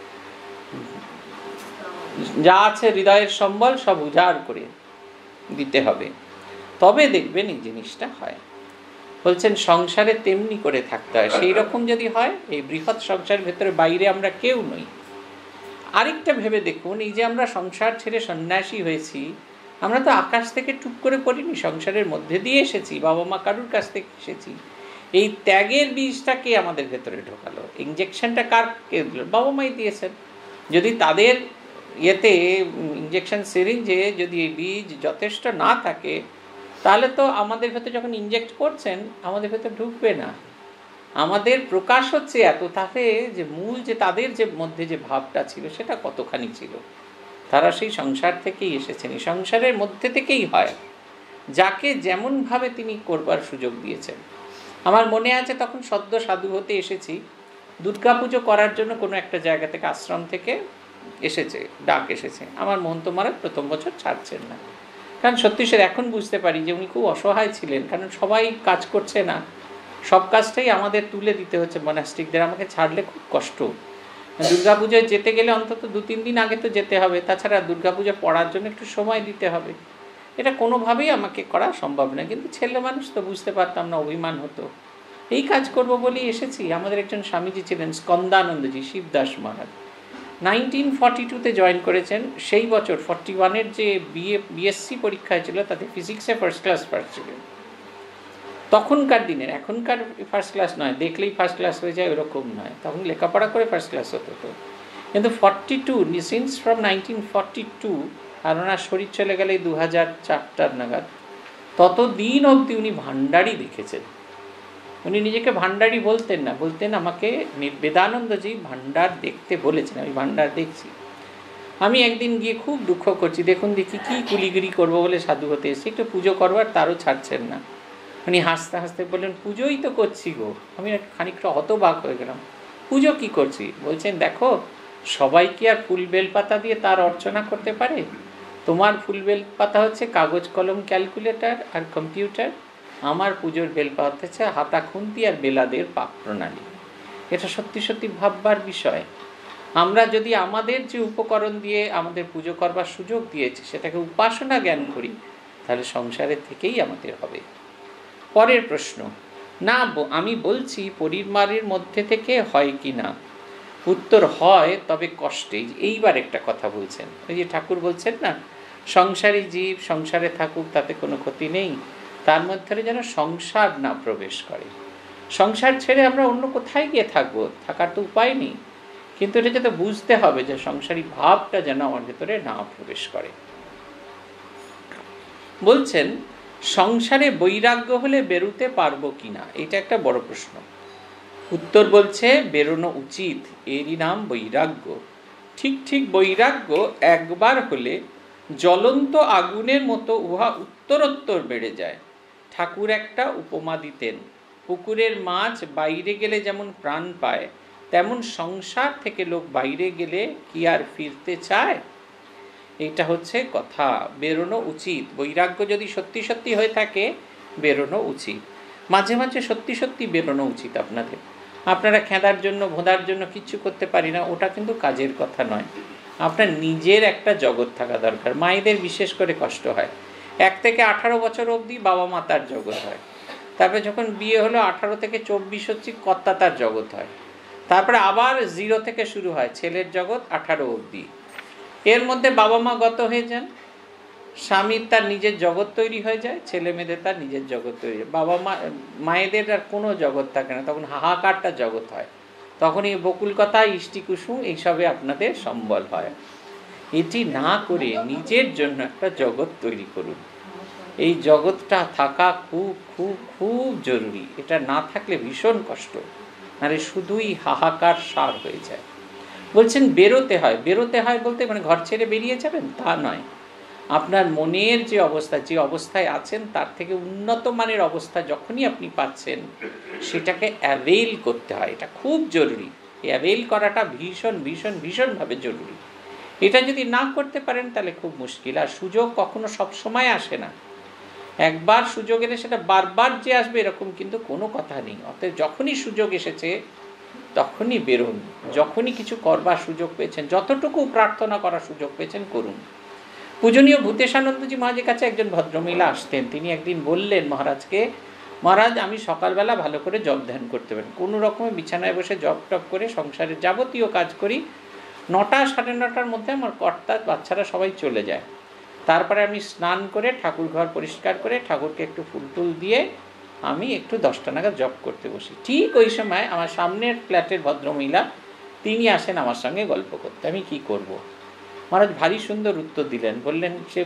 যা আছে হৃদয়ের সম্বল সব উজাড় করে দিতে হবে, তবে দেখবেন এই জিনিসটা হয়। বলছেন সংসারে তেমনি করে থাকতে হয়, সেই রকম যদি হয়, এই বৃহৎ সংসারের ভেতরে বাইরে আমরা কেউ নই। আরেকটা ভেবে দেখুন, এই যে আমরা সংসার ছেড়ে সন্ন্যাসী হয়েছি, আমরা তো আকাশ থেকে টুক করে পড়িনি, সংসারের মধ্যে দিয়ে এসেছি, বাবা মা কারুর কাছ থেকে এসেছি। এই ত্যাগের বীজটা কে আমাদের ভেতরে ঢোকালো? ইঞ্জেকশনটা কারকে দিল? বাবা মাই দিয়েছেন। যদি তাদের ইয়েতে ইঞ্জেকশন সিরিঞ্জে যদি এই বীজ যথেষ্ট না থাকে, তাহলে তো আমাদের ভেতরে যখন ইনজেক্ট করছেন আমাদের ভেতরে ঢুকবে না। আমাদের প্রকাশ হচ্ছে এত, তাতে যে মূল যে তাদের যে মধ্যে যে ভাবটা ছিল সেটা কতখানি ছিল। তারা সেই সংসার থেকেই এসেছেন, এই সংসারের মধ্যে থেকেই হয়, যাকে যেমনভাবে তিনি করবার সুযোগ দিয়েছেন। আমার মনে আছে তখন সদ্য সাধু হতে এসেছি, দুর্গাপুজো করার জন্য কোনো একটা জায়গা থেকে, আশ্রম থেকে এসেছে, ডাক এসেছে। আমার মহন্ত মহারাজ প্রথম বছর ছাড়ছেন না, কারণ সত্যি সে এখন বুঝতে পারি যে উনি খুব অসহায় ছিলেন, কারণ সবাই কাজ করছে না, সব কাজটাই আমাদের তুলে দিতে হচ্ছে মনাস্টিকদের। আমাকে ছাড়লে খুব কষ্ট। দুর্গাপুজোয় যেতে গেলে অন্তত 2-3 দিন আগে তো যেতে হবে, তাছাড়া দুর্গাপুজো পড়ার জন্য একটু সময় দিতে হবে। এটা কোনোভাবেই আমাকে করা সম্ভব না, কিন্তু ছেলে মানুষ তো বুঝতে পারতাম না, অভিমান হতো। এই কাজ করব বলেই এসেছি। আমাদের একজন স্বামীজি ছিলেন স্কন্দানন্দজি, শিবদাস মহারাজ, 1942-তে জয়েন করেছেন। সেই বছর 41-এর যে বিএসসি পরীক্ষা ছিল তাতে ফিজিক্সে ফার্স্ট ক্লাস ফার্স্ট ছিলেন। তখনকার দিনের, এখনকার ফার্স্ট ক্লাস নয়, দেখলেই ফার্স্ট ক্লাস হয়ে যায় ওরকম নয়, তখন লেখাপড়া করে ফার্স্ট ক্লাস হতো। তো কিন্তু 42, সিন্স ফ্রম 1942, আর ওনার শরীর চলে গেলে 2004 নাগাদ, ততদিন অবধি উনি ভান্ডারই দেখেছেন। উনি নিজেকে ভান্ডারই বলতেন না, বলতেন আমাকে বেদানন্দজি ভান্ডার দেখতে বলেছেন, আমি ভান্ডার দেখছি। আমি একদিন গিয়ে খুব দুঃখ করছি, দেখুন দেখি কী কুলিগিরি করবো বলে সাধু হতে এসে, একটু পুজো করবার তারও ছাড়ছেন না। উনি হাসতে হাসতে বললেন, পুজোই তো করছি গো। আমি খানিকটা হতবাক হয়ে গেলাম, পুজো কি করছি? বলছেন, দেখো সবাই কি আর ফুল বেলপাতা দিয়ে তার অর্চনা করতে পারে? তোমার ফুল বেলপাতা হচ্ছে কাগজ কলম ক্যালকুলেটর আর কম্পিউটার, আমার পুজোর বেলপাতা হচ্ছে হাতা খুন্তি আর বেলাদের পাক প্রণালী। এটা সত্যি সত্যি ভাববার বিষয়। আমরা যদি আমাদের যে উপকরণ দিয়ে আমাদের পুজো করবার সুযোগ দিয়েছে সেটাকে উপাসনা জ্ঞান করি, তাহলে সংসারের থেকেই আমাদের হবে। পরের প্রশ্ন, না আমি বলছি পরিবারের মধ্যে থেকে হয় কি না? উত্তর, হয়, তবে কষ্টে। এইবার একটা কথা বলছেন, ওই যে ঠাকুর বলছেন না, সংসারী জীব সংসারে থাকুক তাতে কোনো ক্ষতি নেই, তার মধ্যে যেন সংসার না প্রবেশ করে। সংসার ছেড়ে আমরা অন্য কোথায় গিয়ে থাকবো, থাকার তো উপায় নেই, কিন্তু এটা যাতে বুঝতে হবে যে সংসারী ভাবটা যেন আমার ভেতরে না প্রবেশ করে। বলছেন, সংসারে বৈরাগ্য হলে বেরোতে পারবো কিনা, এটা একটা বড় প্রশ্ন। উত্তর বলছে, বেরোনো উচিত, এরই নাম বৈরাগ্য। ঠিক ঠিক বৈরাগ্য একবার হলে জ্বলন্ত আগুনের মতো উহা উত্তরোত্তর বেড়ে যায়। ঠাকুর একটা উপমা দিতেন, পুকুরের মাছ বাইরে গেলে যেমন প্রাণ পায়, তেমন সংসার থেকে লোক বাইরে গেলে কি আর ফিরতে চায়? এটা হচ্ছে কথা। বেরোনো উচিত, বৈরাগ্য যদি সত্যি সত্যি হয়ে থাকে বেরোনো উচিত। মাঝে মাঝে সত্যি সত্যি বেরোনো উচিত আপনাদের। আপনারা খেদার জন্য ভোঁদার জন্য কিচ্ছু করতে পারি না, ওটা কিন্তু কাজের কথা নয়। আপনার নিজের একটা জগৎ থাকা দরকার। মায়েদের বিশেষ করে কষ্ট হয়, 1 থেকে 18 বছর অবধি বাবা মা তার জগৎ হয়, তারপরে যখন বিয়ে হলো 18 থেকে 24 হচ্ছে কর্তা তার জগৎ হয়, তারপরে আবার 0 থেকে শুরু হয় ছেলের জগৎ 18 অবধি। এর মধ্যে বাবা মা গত হয়ে যান, স্বামীর তার নিজের জগৎ তৈরি হয়ে যায়, ছেলে মেয়েদের তার নিজের জগৎ তৈরি হয়। বাবা মায়েদের আর কোনো জগৎ থাকে না, তখন হাহাকারটা জগৎ হয়, তখন এই বকুল কথা ইষ্টি কুসুম এইসবে আপনাদের সম্বল হয়। এটি না করে নিজের জন্য একটা জগৎ তৈরি করুন। এই জগৎটা থাকা খুব খুব খুব জরুরি, এটা না থাকলে ভীষণ কষ্ট, নাহলে শুধুই হাহাকার সার হয়ে যায়। বলছেন বেরোতে হয়, বেরোতে হয় বলতে মানে ঘর ছেড়ে বেরিয়ে যাবেন তা নয়, আপনার মনের যে অবস্থা, যে অবস্থায় আছেন তার থেকে উন্নত মানের অবস্থা যখনই আপনি পাচ্ছেন সেটাকে অ্যাভেইল করতে হয়, এটা খুব জরুরি। অ্যাভেইল করাটা ভীষণ ভীষণ ভীষণভাবে জরুরি। এটা যদি না করতে পারেন তাহলে খুব মুশকিল। আর সুযোগ কখনো সব সময় আসে না, একবার সুযোগ এলে সেটা বারবার যে আসবে এরকম কিন্তু কোনো কথা নেই। অতএব যখনই সুযোগ এসেছে তখনই বেরোন, যখনই কিছু করবার সুযোগ পেয়েছেন, যতটুকু প্রার্থনা করার সুযোগ পেয়েছেন করুন। পূজনীয় ভূতেশানন্দজি মহারাজের কাছে একজন ভদ্রমহিলা আসতেন, তিনি একদিন বললেন মহারাজকে, মহারাজ আমি সকালবেলা ভালো করে জপ ধ্যান করতে পারি, কোনো রকমে বিছানায় বসে জপ টপ করে সংসারের যাবতীয় কাজ করি, 9টা সাড়ে 9টার মধ্যে আমার কর্তা বাচ্চারা সবাই চলে যায়, তারপরে আমি স্নান করে ঠাকুর ঘর পরিষ্কার করে ঠাকুরকে একটু ফুল টুল দিয়ে আমি একটু 10টা নাগাদ জপ করতে বসি। ঠিক ওই সময় আমার সামনের ফ্ল্যাটের ভদ্রমহিলা তিনি আসেন আমার সঙ্গে গল্প করতে, আমি কি করব? মহারাজ ভারী সুন্দর উত্তর দিলেন, বললেন সে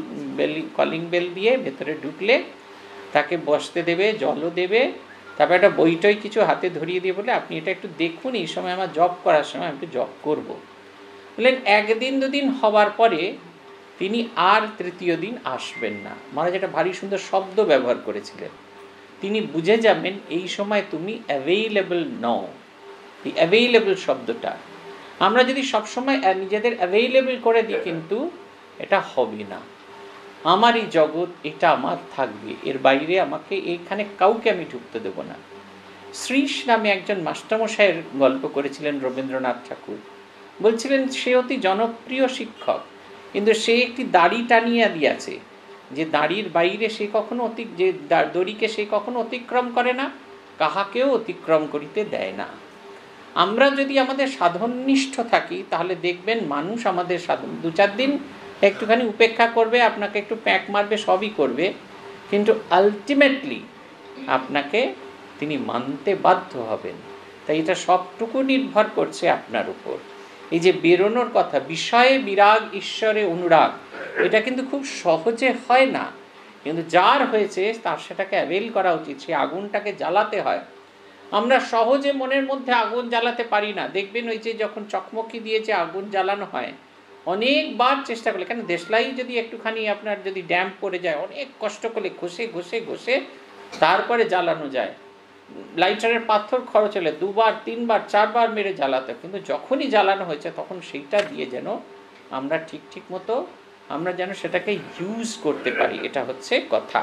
কলিং বেল দিয়ে ভেতরে ঢুকলে তাকে বসতে দেবে, জলও দেবে, তারপর একটা বইটই কিছু হাতে ধরিয়ে দিয়ে বলে আপনি এটা একটু দেখুন, এই সময় আমার জপ করার সময় আমি একটু জপ করবো। বললেন 1 দিন 2 দিন হবার পরে তিনি আর 3য় দিন আসবেন না। মহারাজ একটা ভারী সুন্দর শব্দ ব্যবহার করেছিলেন, তিনি বুঝে যাবেন এই সময় তুমি অ্যাভেইলেবল নও। এই অ্যাভেইলেবল শব্দটা আমরা যদি সবসময় নিজেদের অ্যাভেইলেবল করে দিই কিন্তু এটা হবে না। আমার এই জগৎ এটা আমার থাকবে, এর বাইরে আমাকে এখানে কাউকে আমি ঢুকতে দেব না। শ্রীশ নামে একজন মাস্টারমশাইয়ের গল্প করেছিলেন রবীন্দ্রনাথ ঠাকুর, বলছিলেন সে অতি জনপ্রিয় শিক্ষক, কিন্তু সে একটি দাড়ি টানিয়া দিয়াছে, যে দাড়ির বাইরে সে কখনো যে দড়িকে সে কখনো অতিক্রম করে না, কাহাকেও অতিক্রম করিতে দেয় না। আমরা যদি আমাদের সাধননিষ্ঠ থাকি তাহলে দেখবেন মানুষ আমাদের সাধন 2-4 দিন একটুখানি উপেক্ষা করবে, আপনাকে একটু প্যাক মারবে, সবই করবে, কিন্তু আলটিমেটলি আপনাকে তিনি মানতে বাধ্য হবেন। তাই এটা সবটুকু নির্ভর করছে আপনার উপর। এই যে বেরোনোর কথা, বিষয়ে বিরাগ ঈশ্বরে অনুরাগ, এটা কিন্তু খুব সহজে হয় না, কিন্তু যার হয়েছে তার সেটাকে অ্যাভেল করা উচিত। সেই আগুনটাকে জ্বালাতে হয়। আমরা সহজে মনের মধ্যে আগুন জ্বালাতে পারি না। দেখবেন ওই যে যখন চকমকি দিয়ে যে আগুন জ্বালানো হয়, অনেকবার চেষ্টা করলে, কেন দেশলাই যদি একটুখানি আপনার যদি ড্যাম্প পড়ে যায়, অনেক কষ্ট করে ঘষে ঘষে ঘষে তারপরে জ্বালানো যায়। লাইটারের পাথর খরচ হলে 2বার 3বার 4বার মেরে জ্বালাতে, কিন্তু যখনই জ্বালানো হয়েছে তখন সেইটা দিয়ে যেন আমরা ঠিক মতো আমরা যেন সেটাকে ইউজ করতে পারি, এটা হচ্ছে কথা।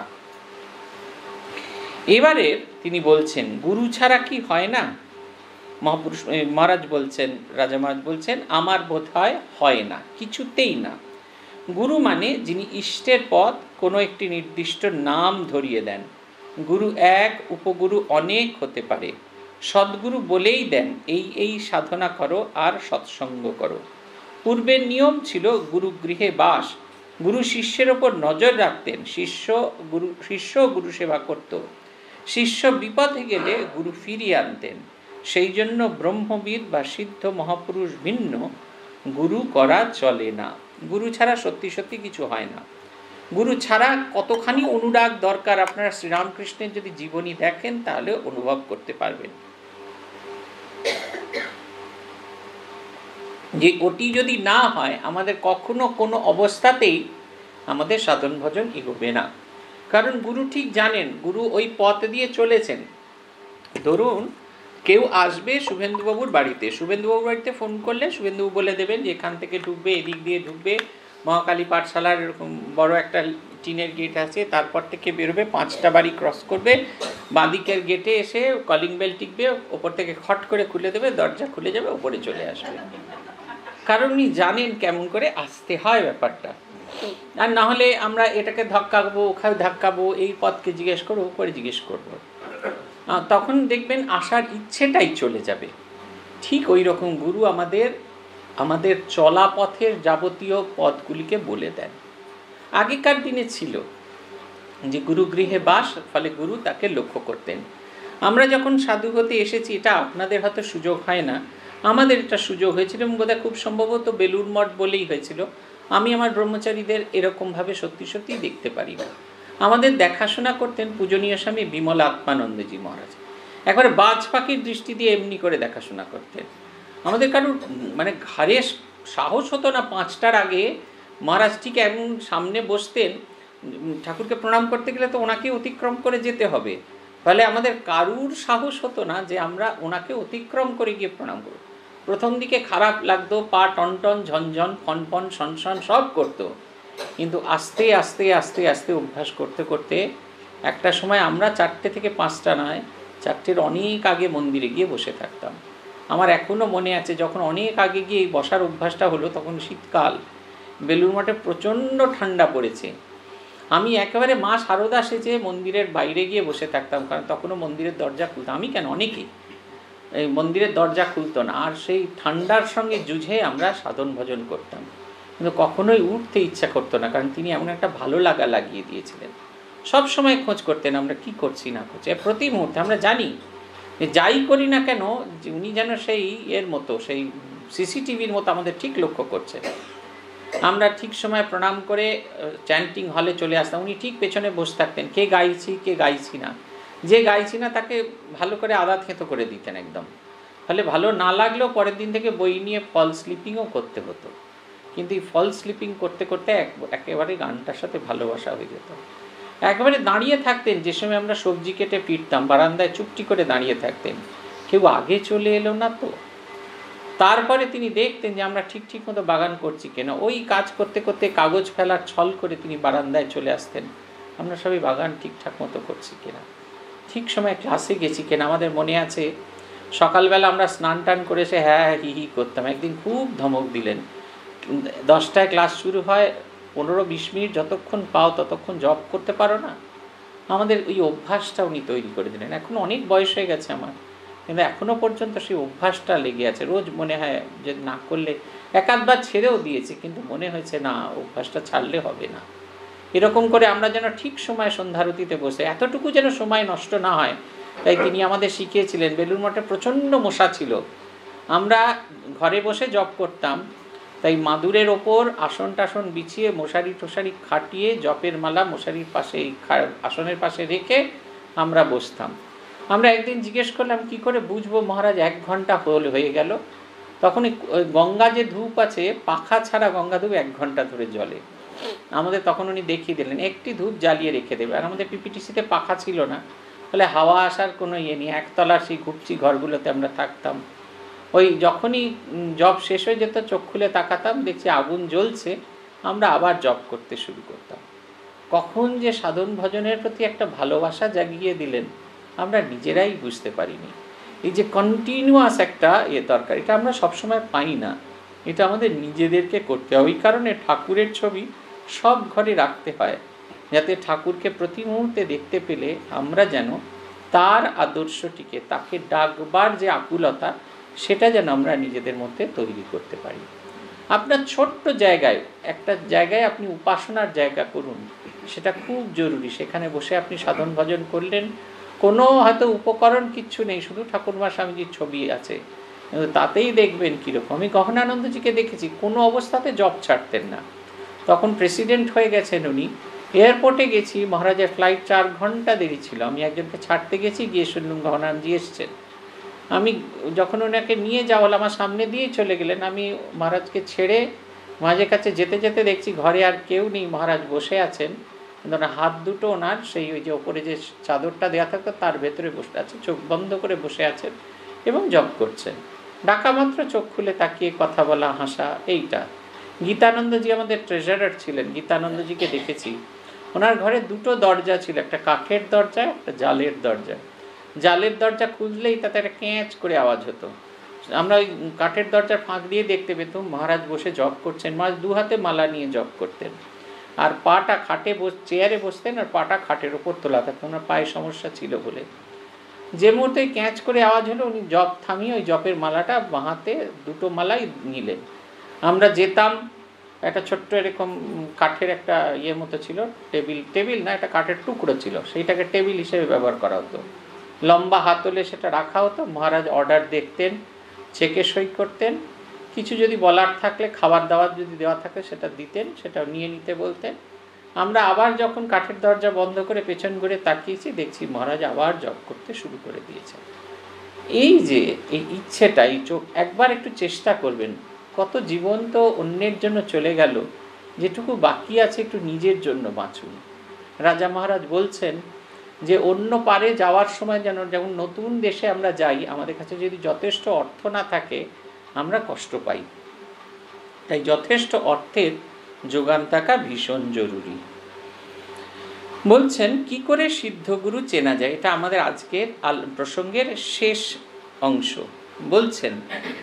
এবারে তিনি বলছেন গুরু ছাড়া কি হয় না? মহাপুরুষ মহারাজ বলছেন, রাজা মহারাজ বলছেন, আমার বোধ হয় না, কিছুতেই না। গুরু মানে যিনি ইষ্টের পথ কোনো একটি নির্দিষ্ট নাম ধরিয়ে দেন। গুরু এক, উপগুরু অনেক হতে পারে। সদ্গুরু বলেই দেন এই সাধনা করো আর সৎসঙ্গ করো। পূর্বের নিয়ম ছিল গুরুগৃহে বাস। গুরু শিষ্যের ওপর নজর রাখতেন, শিষ্য গুরু সেবা করত। শিষ্য বিপদে গেলে গুরু ফিরিয়ে আনতেন। সেই জন্য ব্রহ্মবিদ বা সিদ্ধ মহাপুরুষ ভিন্ন গুরু করা চলে না। গুরু ছাড়া সত্যি সত্যি কিছু হয় না। গুরু ছাড়া কতখানি অনুরাগ দরকার আপনারা শ্রীরামকৃষ্ণের যদি জীবনী দেখেন তাহলে অনুভব করতে পারবেন, যে ওটি যদি না হয় আমাদের কখনো কোনো অবস্থাতেই আমাদের সাধন ভজন এগোবে না। কারণ গুরু ঠিক জানেন, গুরু ওই পথ দিয়ে চলেছেন। ধরুন কেউ আসবে শুভেন্দুবাবুর বাড়িতে, শুভেন্দুবাবুর বাড়িতে ফোন করলে শুভেন্দুবাবু বলে দেবেন যে এখান থেকে ঢুকবে, এদিক দিয়ে ঢুকবে, মহাকালী পাঠশালার এরকম বড় একটা টিনের গেট আছে, তারপর থেকে বেরোবে, 5টা বাড়ি ক্রস করবে, বাঁদিকের গেটে এসে কলিং বেল টিকবে, ওপর থেকে খট করে খুলে দেবে, দরজা খুলে যাবে, ওপরে চলে আসবে। কারণ উনি জানেন কেমন করে আসতে হয় ব্যাপারটা। আর না হলে আমরা এটাকে ধাক্কাবো, ওখানে ধাক্কাবো, এই পথকে জিজ্ঞেস করবো, করে জিজ্ঞেস করবো, তখন দেখবেন আসার ইচ্ছেটাই চলে যাবে। ঠিক ওই রকম গুরু আমাদের চলা পথের যাবতীয় পথগুলিকে বলে দেন। আগেকার দিনে ছিল যে গুরুগৃহে বাস, ফলে গুরু তাকে লক্ষ্য করতেন। আমরা যখন সাধু হতে এসেছি, এটা আপনাদের হয়তো সুযোগ হয় না, আমাদের এটা সুযোগ হয়েছিল, এবং বোধহয় খুব সম্ভবত বেলুড় মঠ বলেই হয়েছিল। আমি আমার ব্রহ্মচারীদের এরকমভাবে সত্যি সত্যি দেখতে পারি না। আমাদের দেখাশোনা করতেন পূজনীয় স্বামী বিমল আত্মানন্দজি মহারাজ। একবারে বাজ পাখির দৃষ্টি দিয়ে এমনি করে দেখাশোনা করতেন। আমাদের কারোর মানে ঘাড়ে সাহস হতো না 5টার আগে মহারাজ ঠিক এমন সামনে বসতেন, ঠাকুরকে প্রণাম করতে গেলে তো ওনাকে অতিক্রম করে যেতে হবে, ফলে আমাদের কারুর সাহস হতো না যে আমরা ওনাকে অতিক্রম করে গিয়ে প্রণাম করব। প্রথম দিকে খারাপ লাগতো, পা টনটন ঝনঝন ফনফন সনসন সব করতো, কিন্তু আস্তে আস্তে আস্তে আস্তে অভ্যাস করতে করতে একটা সময় আমরা 4টে থেকে 5টা নয়, 4টের অনেক আগে মন্দিরে গিয়ে বসে থাকতাম। আমার এখনও মনে আছে যখন অনেক আগে গিয়ে বসার অভ্যাসটা হলো, তখন শীতকাল, বেলুড় মঠে প্রচণ্ড ঠান্ডা পড়েছে। আমি একেবারে মা সারদা সেজে মন্দিরের বাইরে গিয়ে বসে থাকতাম, কারণ তখনও মন্দিরের দরজা খুলতো, আমি কেন অনেকেই এই মন্দিরের দরজা খুলতো না, আর সেই ঠান্ডার সঙ্গে যুঝে আমরা সাধন ভজন করতাম। কিন্তু কখনোই উঠতে ইচ্ছা করতো না, কারণ তিনি এমন একটা ভালো লাগা লাগিয়ে দিয়েছিলেন। সব সময় খোঁজ করতেন আমরা কি করছি না করছি, প্রতি মুহূর্তে আমরা জানি যে যাই করি না কেন উনি যেন সেই এর মতো, সেই সিসিটিভির মতো আমাদের ঠিক লক্ষ্য করছেন। আমরা ঠিক সময় প্রণাম করে চ্যান্টিং হলে চলে আসতাম, উনি ঠিক পেছনে বসে থাকতেন, কে গাইছি কে গাইছি না, যে গাইছি না তাকে ভালো করে আদা থেঁতো করে দিতেন একদম। ফলে ভালো না লাগলেও পরের দিন থেকে বই নিয়ে ফল স্লিপিংও করতে হতো, কিন্তু এই ফল স্লিপিং করতে করতে একেবারে গানটার সাথে ভালোবাসা হয়ে যেত। একেবারে দাঁড়িয়ে থাকতেন, যে সময় আমরা সবজি কেটে ফিরতাম বারান্দায় চুপটি করে দাঁড়িয়ে থাকতেন, কেউ আগে চলে এলো না তো। তারপরে তিনি দেখতেন যে আমরা ঠিক মতো বাগান করছি কিনা, ওই কাজ করতে করতে কাগজ ফেলার ছল করে তিনি বারান্দায় চলে আসতেন, আমরা সবাই বাগান ঠিকঠাক মতো করছি কিনা, ঠিক সময় ক্লাসে গেছি কিনা। আমাদের মনে আছে সকালবেলা আমরা স্নান টান করে এসে হ্যাঁ হি হি করতাম। একদিন খুব ধমক দিলেন, 10টায় ক্লাস শুরু হয়, 15-20 মিনিট যতক্ষণ পাও ততক্ষণ জব করতে পারো না। আমাদের ওই অভ্যাসটা উনি তৈরি করে দিলেন। এখন অনেক বয়স হয়ে গেছে আমার, কিন্তু এখনো পর্যন্ত সেই অভ্যাসটা লেগে আছে। রোজ মনে হয় যে না করলে, এক আধবার ছেড়েও দিয়েছি, কিন্তু মনে হয়েছে না, অভ্যাসটা ছাড়লে হবে না। এরকম করে আমরা যেন ঠিক সময় সন্ধ্যারতিতে বসে, এতটুকু যেন সময় নষ্ট না হয়। তাই তিনি আমাদের শিখিয়েছিলেন। বেলুড় মঠে প্রচণ্ড মশা ছিল, আমরা ঘরে বসে জপ করতাম, তাই মাদুরের ওপর আসন টাসন বিছিয়ে মশারি টশারি খাটিয়ে জপের মালা মশারির পাশে, এই আসনের পাশে রেখে আমরা বসতাম। আমরা একদিন জিজ্ঞেস করলাম কি করে বুঝবো মহারাজ 1 ঘন্টা হয়ে গেল? তখন গঙ্গা যে ধূপ আছে, পাখা ছাড়া গঙ্গা ধূপ 1 ঘন্টা ধরে জ্বলে। আমাদের তখন উনি দেখিয়ে দিলেন, একটি ধূপ জ্বালিয়ে রেখে দেবে। আর আমাদের পিপিটিসিতে পাখা ছিল না, ফলে হাওয়া আসার কোনো ইয়ে নেই। একতলার সেই ঘুপচি ঘরগুলোতে আমরা থাকতাম। ওই যখনই জব শেষ হয়ে যেত, চোখ খুলে তাকাতাম, দেখছি আগুন জ্বলছে, আমরা আবার জব করতে শুরু করতাম। কখন যে সাধন ভজনের প্রতি একটা ভালোবাসা জাগিয়ে দিলেন আমরা নিজেরাই বুঝতে পারিনি। এই যে কন্টিনিউয়াস একটা দরকার, এটা আমরা সবসময় পাই না, এটা আমাদের নিজেদেরকে করতে হয়। ওই কারণে ঠাকুরের ছবি সব ঘরে রাখতে হয়, যাতে ঠাকুরকে প্রতি মুহূর্তে দেখতে পেলে আমরা যেন তার আদর্শটিকে, তাকে ডাকবার যে আকুলতা, সেটা যেন আমরা নিজেদের মধ্যে তৈরি করতে পারি। আপনার ছোট্ট জায়গায়, একটা জায়গায় আপনি উপাসনার জায়গা করুন, সেটা খুব জরুরি। সেখানে বসে আপনি সাধন ভজন করলেন, কোনো হয়তো উপকরণ কিচ্ছু নেই, শুধু ঠাকুরমা স্বামীজির ছবি আছে, কিন্তু তাতেই দেখবেন কীরকম। আমি গহনানন্দজিকে দেখেছি কোনো অবস্থাতে জব ছাড়তেন না। তখন প্রেসিডেন্ট হয়ে গেছেন উনি। এয়ারপোর্টে গেছি, মহারাজের ফ্লাইট 4 ঘন্টা দেরি ছিল, আমি একজনকে ছাড়তে গেছি, গিয়ে শুনলুম গহনানন্দজি এসছেন। আমি যখন ওনাকে নিয়ে যাওয়া হলো, আমার সামনে দিয়েই চলে গেলেন। আমি মহারাজকে ছেড়ে মাঝে কাছে যেতে যেতে দেখছি ঘরে আর কেউ নেই, মহারাজ বসে আছেন। ওনার হাত দুটো ওনার সেই ওই যে ওপরে যে চাদরটা দেওয়া থাকতো তার ভেতরে বসে আছে, চোখ বন্ধ করে বসে আছেন এবং জপ করছেন। ডাকা মাত্র চোখ খুলে তাকিয়ে কথা বলা, হাসা, এইটা। গীতানন্দজি আমাদের ট্রেজারার ছিলেন, গীতানন্দজিকে দেখেছি। ওনার ঘরে 2টো দরজা ছিল, একটা কাঠের দরজা, একটা জালের দরজা। জালের দরজা খুললেই তাতে একটা ক্যাঁচ করে আওয়াজ হতো। আমরা ওই কাঠের দরজার ফাঁক দিয়ে দেখতে পেতাম মহারাজ বসে জপ করছেন। মহারাজ 2 হাতে মালা নিয়ে জপ করতেন, আর পাটা খাটে চেয়ারে বসতেন, আর পাটা খাটের ওপর তোলা থাকতো, ওনার পায়ে সমস্যা ছিল বলে। যে মুহূর্তে ক্যাঁচ করে আওয়াজ হলো, উনি জপ থামিয়ে ওই জপের মালাটা বাঁ হাতে 2টো মালাই নিলেন। আমরা যেতাম, একটা ছোট্ট এরকম কাঠের একটা ইয়ে মতো ছিল, টেবিল না, একটা কাঠের টুকরো ছিল, সেইটাকে টেবিল হিসেবে ব্যবহার করা হতো। লম্বা হাতলে সেটা রাখা হতো। মহারাজ অর্ডার দেখতেন, চেকে সই করতেন, কিছু যদি বলার থাকলে, খাবার দাবার যদি দেওয়া থাকে সেটা দিতেন, সেটা নিয়ে নিতে বলতেন। আমরা আবার যখন কাঠের দরজা বন্ধ করে পেছন ঘুরে তাকিয়েছি, দেখছি মহারাজ আবার জপ করতে শুরু করে দিয়েছেন। এই যে এই ইচ্ছেটা, এই চোখ, একবার একটু চেষ্টা করবেন। কত জীবন তো অন্যের জন্য চলে গেল, যেটুকু বাকি আছে একটু নিজের জন্য বাঁচুন। রাজা মহারাজ বলছেন যে অন্য পারে যাওয়ার সময় যেমন নতুন দেশে আমরা যাই, আমাদের কাছে যদি যথেষ্ট অর্থ না থাকে আমরা কষ্ট পাই, তাই যথেষ্ট অর্থের যোগান থাকা ভীষণ জরুরি। বলছেন কি করে সিদ্ধগুরু চেনা যায়, এটা আমাদের আজকের প্রসঙ্গের শেষ অংশ। বলছেন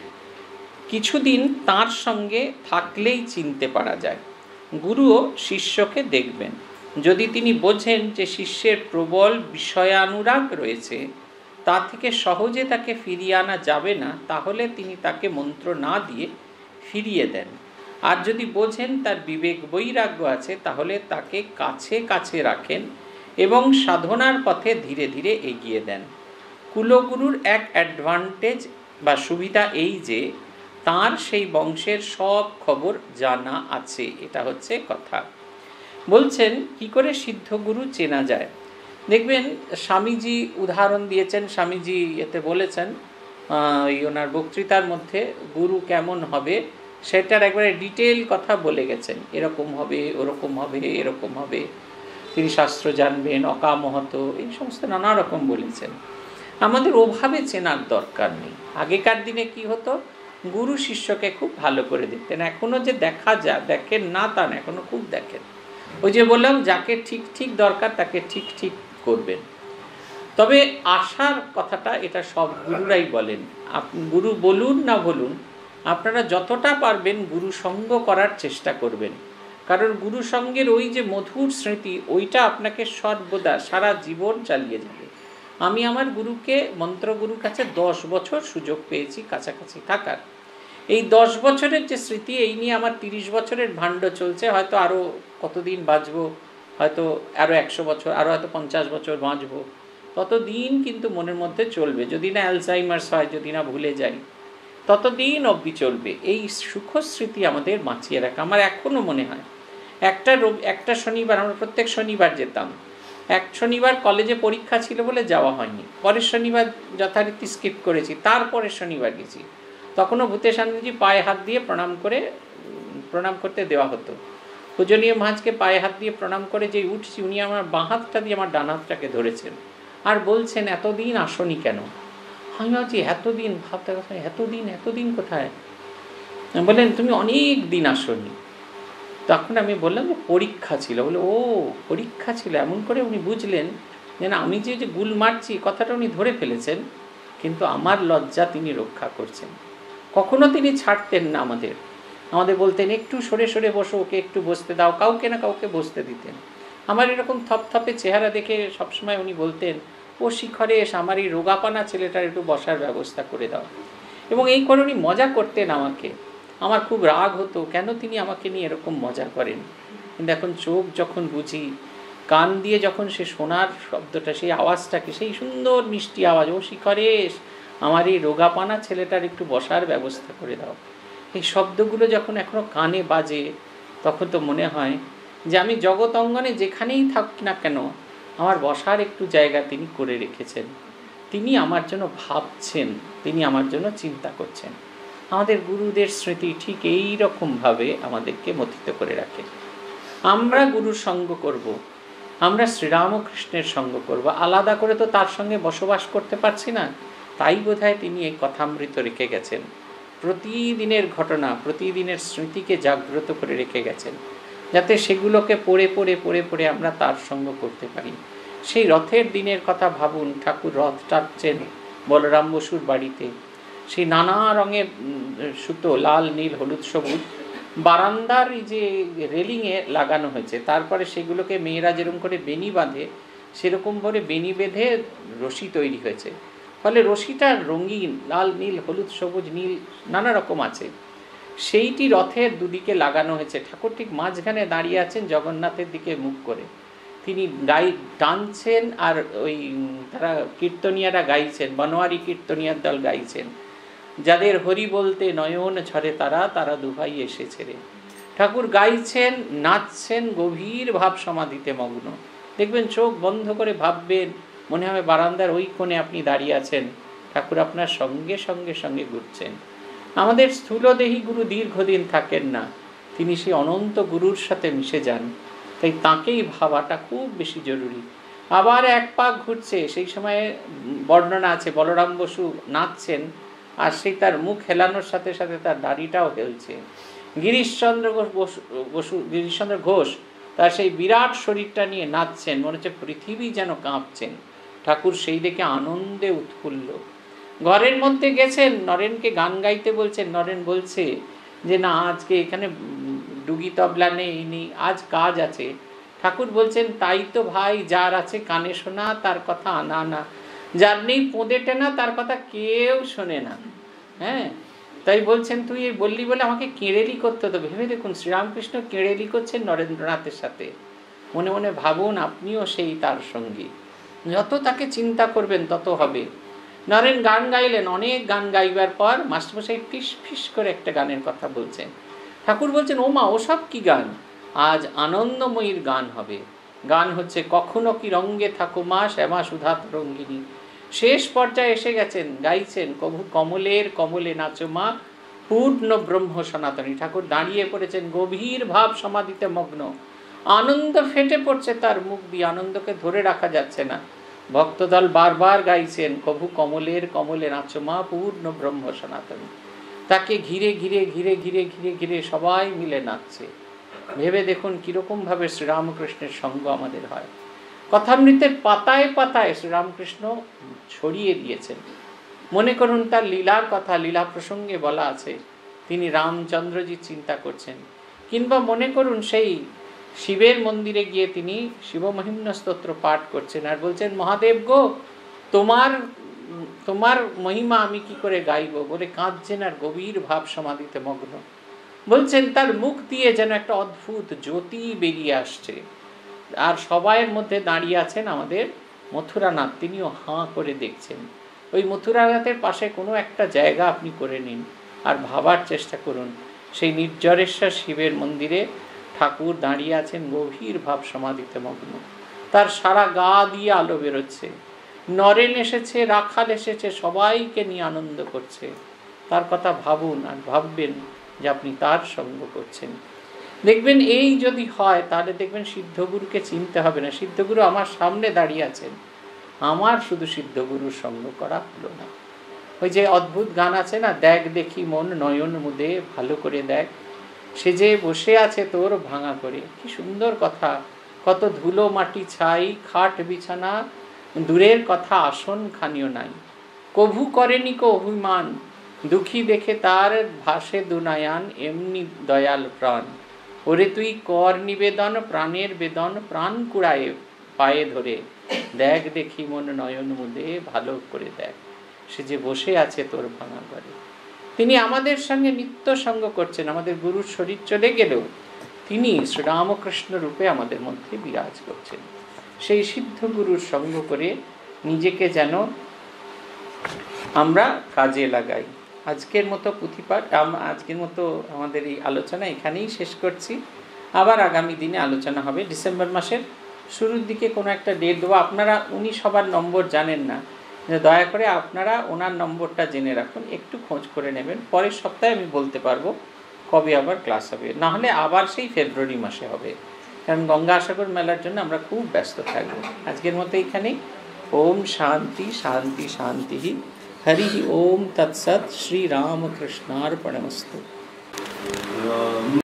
কিছুদিন তার সঙ্গে থাকলেই চিনতে পারা যায়। গুরুও শিষ্যকে দেখবেন, যদি তিনি বোঝেন যে শিষ্যের প্রবল বিষয়ানুরাগ রয়েছে, তা থেকে সহজে তাকে ফিরিয়ে আনা যাবে না, তাহলে তিনি তাকে মন্ত্র না দিয়ে ফিরিয়ে দেন। আর যদি বোঝেন তার বিবেক বৈরাগ্য আছে, তাহলে তাকে কাছে কাছে রাখেন এবং সাধনার পথে ধীরে ধীরে এগিয়ে দেন। কুলগুরুর এক অ্যাডভান্টেজ বা সুবিধা এই যে তার সেই বংশের সব খবর জানা আছে, এটা হচ্ছে কথা। বলছেন কি করে সিদ্ধগুরু চেনা যায়। দেখবেন স্বামীজি উদাহরণ দিয়েছেন, স্বামীজি এতে বলেছেন ওনার বক্তৃতার মধ্যে গুরু কেমন হবে সেটার একবারে ডিটেল কথা বলে গেছেন। এরকম হবে, ওরকম হবে, এরকম হবে, তিনি শাস্ত্র জানবেন, অকামহত, এই সমস্ত নানা রকম বলেছেন। আমাদের ওভাবে চেনার দরকার নেই। আগেকার দিনে কি হতো, গুরু শিষ্যকে খুব ভালো করে দেখতেন। এখনও যে দেখা যায়, দেখেন না তা না, এখনও খুব দেখেন। ওই যে বললাম, যাকে ঠিক ঠিক দরকার তাকে ঠিক ঠিক করবেন। তবে আশার কথাটা এটা সব গুরুরাই বলেন, গুরু বলুন না বলুন, আপনারা যতটা পারবেন গুরু সঙ্গ করার চেষ্টা করবেন। কারণ গুরু সঙ্গের ওই যে মধুর স্মৃতি, ওইটা আপনাকে সর্বদা সারা জীবন চালিয়ে যাবে। আমি আমার গুরুকে, মন্ত্রগুরুর কাছে 10 বছর সুযোগ পেয়েছি কাছাকাছি থাকার। এই 10 বছরের যে স্মৃতি, এই নিয়ে আমার 30 বছরের ভাণ্ড চলছে। হয়তো আরও কতদিন বাঁচবো, হয়তো আরও 100 বছর, আরও হয়তো 50 বছর বাঁচবো, ততদিন কিন্তু মনের মধ্যে চলবে। যদি না অ্যালজাইমার্স হয়, যদি না ভুলে যাই, ততদিন অবধি চলবে। এই সুখ স্মৃতি আমাদের বাঁচিয়ে রাখা আমার এখনও মনে হয়। একটা শনিবার, আমরা প্রত্যেক শনিবার যেতাম। এক শনিবার কলেজে পরীক্ষা ছিল বলে যাওয়া হয়নি, পরের শনিবার যথারীতি স্কিপ করেছি, তারপরের শনিবার গেছি। তখনও ভূতেশানন্দজি পায়ে হাত দিয়ে প্রণাম করতে দেওয়া হতো। পূজনীয় মহাজকে পায়ে হাত দিয়ে প্রণাম করে যে উঠছি, উনি আমার বাঁ হাতটা দিয়ে আমার ডান হাতটাকে ধরেছেন আর বলছেন, এতদিন আসনি কেন? আমি ভাবছি এতদিন, ভাবতে এতদিন কোথায়? বললেন, তুমি অনেক দিন আসনি। তখন আমি বললাম যে পরীক্ষা ছিল। বলে, ও পরীক্ষা ছিল। এমন করে উনি বুঝলেন যে না, আমি যে গুল মারছি কথাটা উনি ধরে ফেলেছেন, কিন্তু আমার লজ্জা তিনি রক্ষা করছেন। কখনো তিনি ছাড়তেন না আমাদের বলতেন, একটু সরে সরে বসো, ওকে একটু বসতে দাও, কাউকে না কাউকে বসতে দিতেন। আমার এরকম থপথপে চেহারা দেখে সবসময় উনি বলতেন, ও শিখরেশ, আমার এই রোগাপানা ছেলেটার একটু বসার ব্যবস্থা করে দাও। এবং এই করে উনি মজা করতেন আমাকে। আমার খুব রাগ হতো, কেন তিনি আমাকে নিয়ে এরকম মজা করেন। কিন্তু এখন চোখ যখন বুঝি, কান দিয়ে যখন সে শোনার শব্দটা, সেই আওয়াজটাকে, সেই সুন্দর মিষ্টি আওয়াজ, ও শিখরেশ, আমার এই রোগাপানা ছেলেটার একটু বসার ব্যবস্থা করে দাও, এই শব্দগুলো যখন এখনও কানে বাজে, তখন তো মনে হয় যে আমি জগৎ অঙ্গনে যেখানেই থাকি না কেন, আমার বসার একটু জায়গা তিনি করে রেখেছেন। তিনি আমার জন্য ভাবছেন, তিনি আমার জন্য চিন্তা করছেন। আমাদের গুরুদের স্মৃতি ঠিক এই রকমভাবে আমাদেরকে মথিত করে রাখে। আমরা গুরুর সঙ্গ করব, আমরা শ্রীরামকৃষ্ণের সঙ্গ করব, আলাদা করে তো তার সঙ্গে বসবাস করতে পারছি না। তাই বোধহয় তিনি এই কথামৃত রেখে গেছেন, প্রতিদিনের ঘটনা, প্রতিদিনের স্মৃতিকে জাগ্রত করে রেখে গেছেন, যাতে সেগুলোকে পড়ে আমরা তার সঙ্গ করতে পারি। সেই রথের দিনের কথা ভাবুন, ঠাকুর রথ টানছেন বলরাম বসুর বাড়িতে, সেই নানা রঙের সুতো, লাল, নীল, হলুদ, সবুজ, বারান্দার যে রেলিংয়ে লাগানো হয়েছে। তারপরে সেগুলোকে মেয়েরা যেরকম করে বেনি বাঁধে, সেরকম করে বেনি বেঁধে রশি তৈরি হয়েছে। ফলে রশিটা রঙিন, লাল, নীল, হলুদ, সবুজ, নীল, নানা রকম আছে। সেইটি রথের দুদিকে লাগানো হয়েছে। ঠাকুর ঠিক মাঝখানে দাঁড়িয়ে আছেন, জগন্নাথের দিকে মুখ করে। তিনি টানছেন, আর ওই তারা কীর্তনিয়ারা গাইছেন, বনোয়ারি কীর্তনিয়ার দল গাইছেন, যাদের হরি বলতে নয়ন ঝরে তারা দুভাই এসেছে রে। ঠাকুর গাইছেন, নাচছেন, গভীর ভাব সমাধিতে মগ্ন। দেখবেন চোখ বন্ধ করে ভাববেন, মনে হবে বারান্দার ওই কোণে আপনি দাঁড়িয়ে আছেন, ঠাকুর আপনার সঙ্গে সঙ্গে সঙ্গে ঘুরছেন। আমাদের স্থূলদেহী গুরু দীর্ঘদিন থাকেন না, তিনি সেই অনন্ত গুরুর সাথে মিশে যান। তাই তাঁকেই ভাবাটা খুব বেশি জরুরি। আবার এক পাক ঘুরছে, সেই সময়ে বর্ণনা আছে, বলরাম বসু নাচছেন, আর সেই তার মুখ হেলানোর সাথে সাথে তার দাড়িটাও হেলছে। গিরিশচন্দ্র ঘোষ তার সেই বিরাট শরীরটা নিয়ে নাচছেন, মনে হচ্ছে পৃথিবী যেন কাঁপছেন। ঠাকুর সেই দেখে আনন্দে উৎফুল্ল। ঘরের মধ্যে গেছেন, নরেনকে গান গাইতে বলছেন, নরেন বলছে যে না, আজকে এখানে ডুগি তবলা নেই, আজ কাজ আছে। ঠাকুর বলছেন, তাই তো ভাই, যার আছে কানে শোনা তার কথা আনা না, যার নেই পোঁদে টেনা তার কথা কেউ শোনে না। হ্যাঁ, তাই বলছেন, তুই এই বললি বলে আমাকে কেড়েলি করতে হতো। ভেবে দেখুন, শ্রীরামকৃষ্ণ কেড়েলি করছেন নরেন্দ্রনাথের সাথে। মনে মনে ভাবুন, আপনিও সেই তার সঙ্গী। যত তাকে চিন্তা করবেন তত হবে। নরেন গান গাইলেন, অনেক গান গাইবার পর মাস্টারমশাই ফিস ফিস করে একটা গানের কথা বলছেন। ঠাকুর বলছেন, ও মা, ওসব কি গান? আজ আনন্দময়ীর গান হবে। গান হচ্ছে কখনো কি রঙ্গে থাকো মা, শ্যামা সুধা তরঙ্গিনী। শেষ পর্যায়ে এসে গেছেন, গাইছেন, কবু কমলের কমলে নাচো মা, পূর্ণ ব্রহ্ম সনাতনী। ঠাকুর দাঁড়িয়ে পড়েছেন, গভীর ভাব সমাধিতে মগ্ন। আনন্দ ফেটে পড়ছে তার মুখ দিয়ে, আনন্দকে ধরে রাখা যাচ্ছে না। ভক্তদল বারবার গাইছেন, কবু কমলের কমলে নাচো মা, পূর্ণ ব্রহ্ম সনাতনী। তাকে ঘিরে ঘিরে ঘিরে ঘিরে ঘিরে ঘিরে সবাই মিলে নাচছে। ভেবে দেখুন কীরকমভাবে শ্রীরামকৃষ্ণের সঙ্গ আমাদের হয়। কথামৃতের পাতায় পাতায় শ্রীরামকৃষ্ণ ছড়িয়ে দিয়েছেন। মনে করুন তার লীলার কথা, লীলা প্রসঙ্গে বলা আছে, তিনি রামচন্দ্রজি চিন্তা করছেন। কিংবা মনে করুন সেই শিবের মন্দিরে গিয়ে তিনি শিবমহিম্ন স্তোত্র পাঠ করছেন, আর বলছেন, মহাদেব গো, তোমার তোমার মহিমা আমি কি করে গাইব বলে কাঁদছেন আর গভীর ভাব সমাধিতে মগ্ন। বলছেন তার মুখ দিয়ে যেন একটা অদ্ভুত জ্যোতি বেরিয়ে আসছে। আর সবাইয়ের মধ্যে দাঁড়িয়ে আছেন আমাদের মথুরানাথ, তিনিও হাঁ করে দেখছেন। ওই মথুরানাথের পাশে কোনো একটা জায়গা আপনি করে নিন আর ভাবার চেষ্টা করুন, সেই নির্জরেশ্বর শিবের মন্দিরে ঠাকুর দাঁড়িয়ে আছেন গভীর ভাব সমাধিতে মগ্ন। তার সারা গা দিয়ে আলো বেরোচ্ছে, নরেন এসেছে, রাখাল এসেছে, সবাইকে নিয়ে আনন্দ করছে। তার কথা ভাবুন আর ভাববেন যে আপনি তার সঙ্গ করছেন। দেখবেন এই যদি হয় তাহলে দেখবেন সিদ্ধগুরুকে চিনতে হবে না। সিদ্ধগুরু আমার সামনে দাঁড়িয়ে আছেন, আমার শুধু সিদ্ধগুরুর সঙ্গ করা হলো না। ওই যে অদ্ভুত গান আছে না, দেখ দেখি মন নয়ন মুদে ভালো করে দেখ, সে যে বসে আছে তোর ভাঙা করে। কি সুন্দর কথা! কত ধুলো মাটি ছাই, খাট বিছানা, দূরের কথা আসন খানিও নাই, কভু করেনি কো অভিমান, দুঃখী দেখে তার ভাসে দুনায়ান, এমনি দয়াল প্রাণ। ওরে তুই কর নিবেদন, প্রাণের বেদন, প্রাণ কুড়ায়ে পায়ে ধরে, দেখ দেখি মন নয়ন মুদে ভালো করে দেখ, সে যে বসে আছে তোর ভাঙা ঘরে। তিনি আমাদের সঙ্গে নিত্য সঙ্গ করছেন। আমাদের গুরুর শরীর চলে গেলেও তিনি শ্রীরামকৃষ্ণ রূপে আমাদের মধ্যে বিরাজ করছেন। সেই সিদ্ধ গুরুর সঙ্গ করে নিজেকে যেন আমরা কাজে লাগাই। আজকের মতো পুঁথিপাঠ, আজকের মতো আমাদের এই আলোচনা এখানেই শেষ করছি। আবার আগামী দিনে আলোচনা হবে। ডিসেম্বর মাসের শুরুর দিকে কোনো একটা ডেট দেবো। আপনারা, উনি সবার নম্বর জানেন না, দয়া করে আপনারা ওনার নম্বরটা জেনে রাখুন, একটু খোঁজ করে নেবেন। পরের সপ্তাহে আমি বলতে পারবো কবে আবার ক্লাস হবে, নাহলে আবার সেই ফেব্রুয়ারি মাসে হবে, কারণ গঙ্গাসাগর মেলার জন্য আমরা খুব ব্যস্ত থাকবো। আজকের মতো এখানেই। ওম শান্তি শান্তি শান্তি। হরি ওম তৎসৎ। শ্রী রামকৃষ্ণার্পণমস্তু।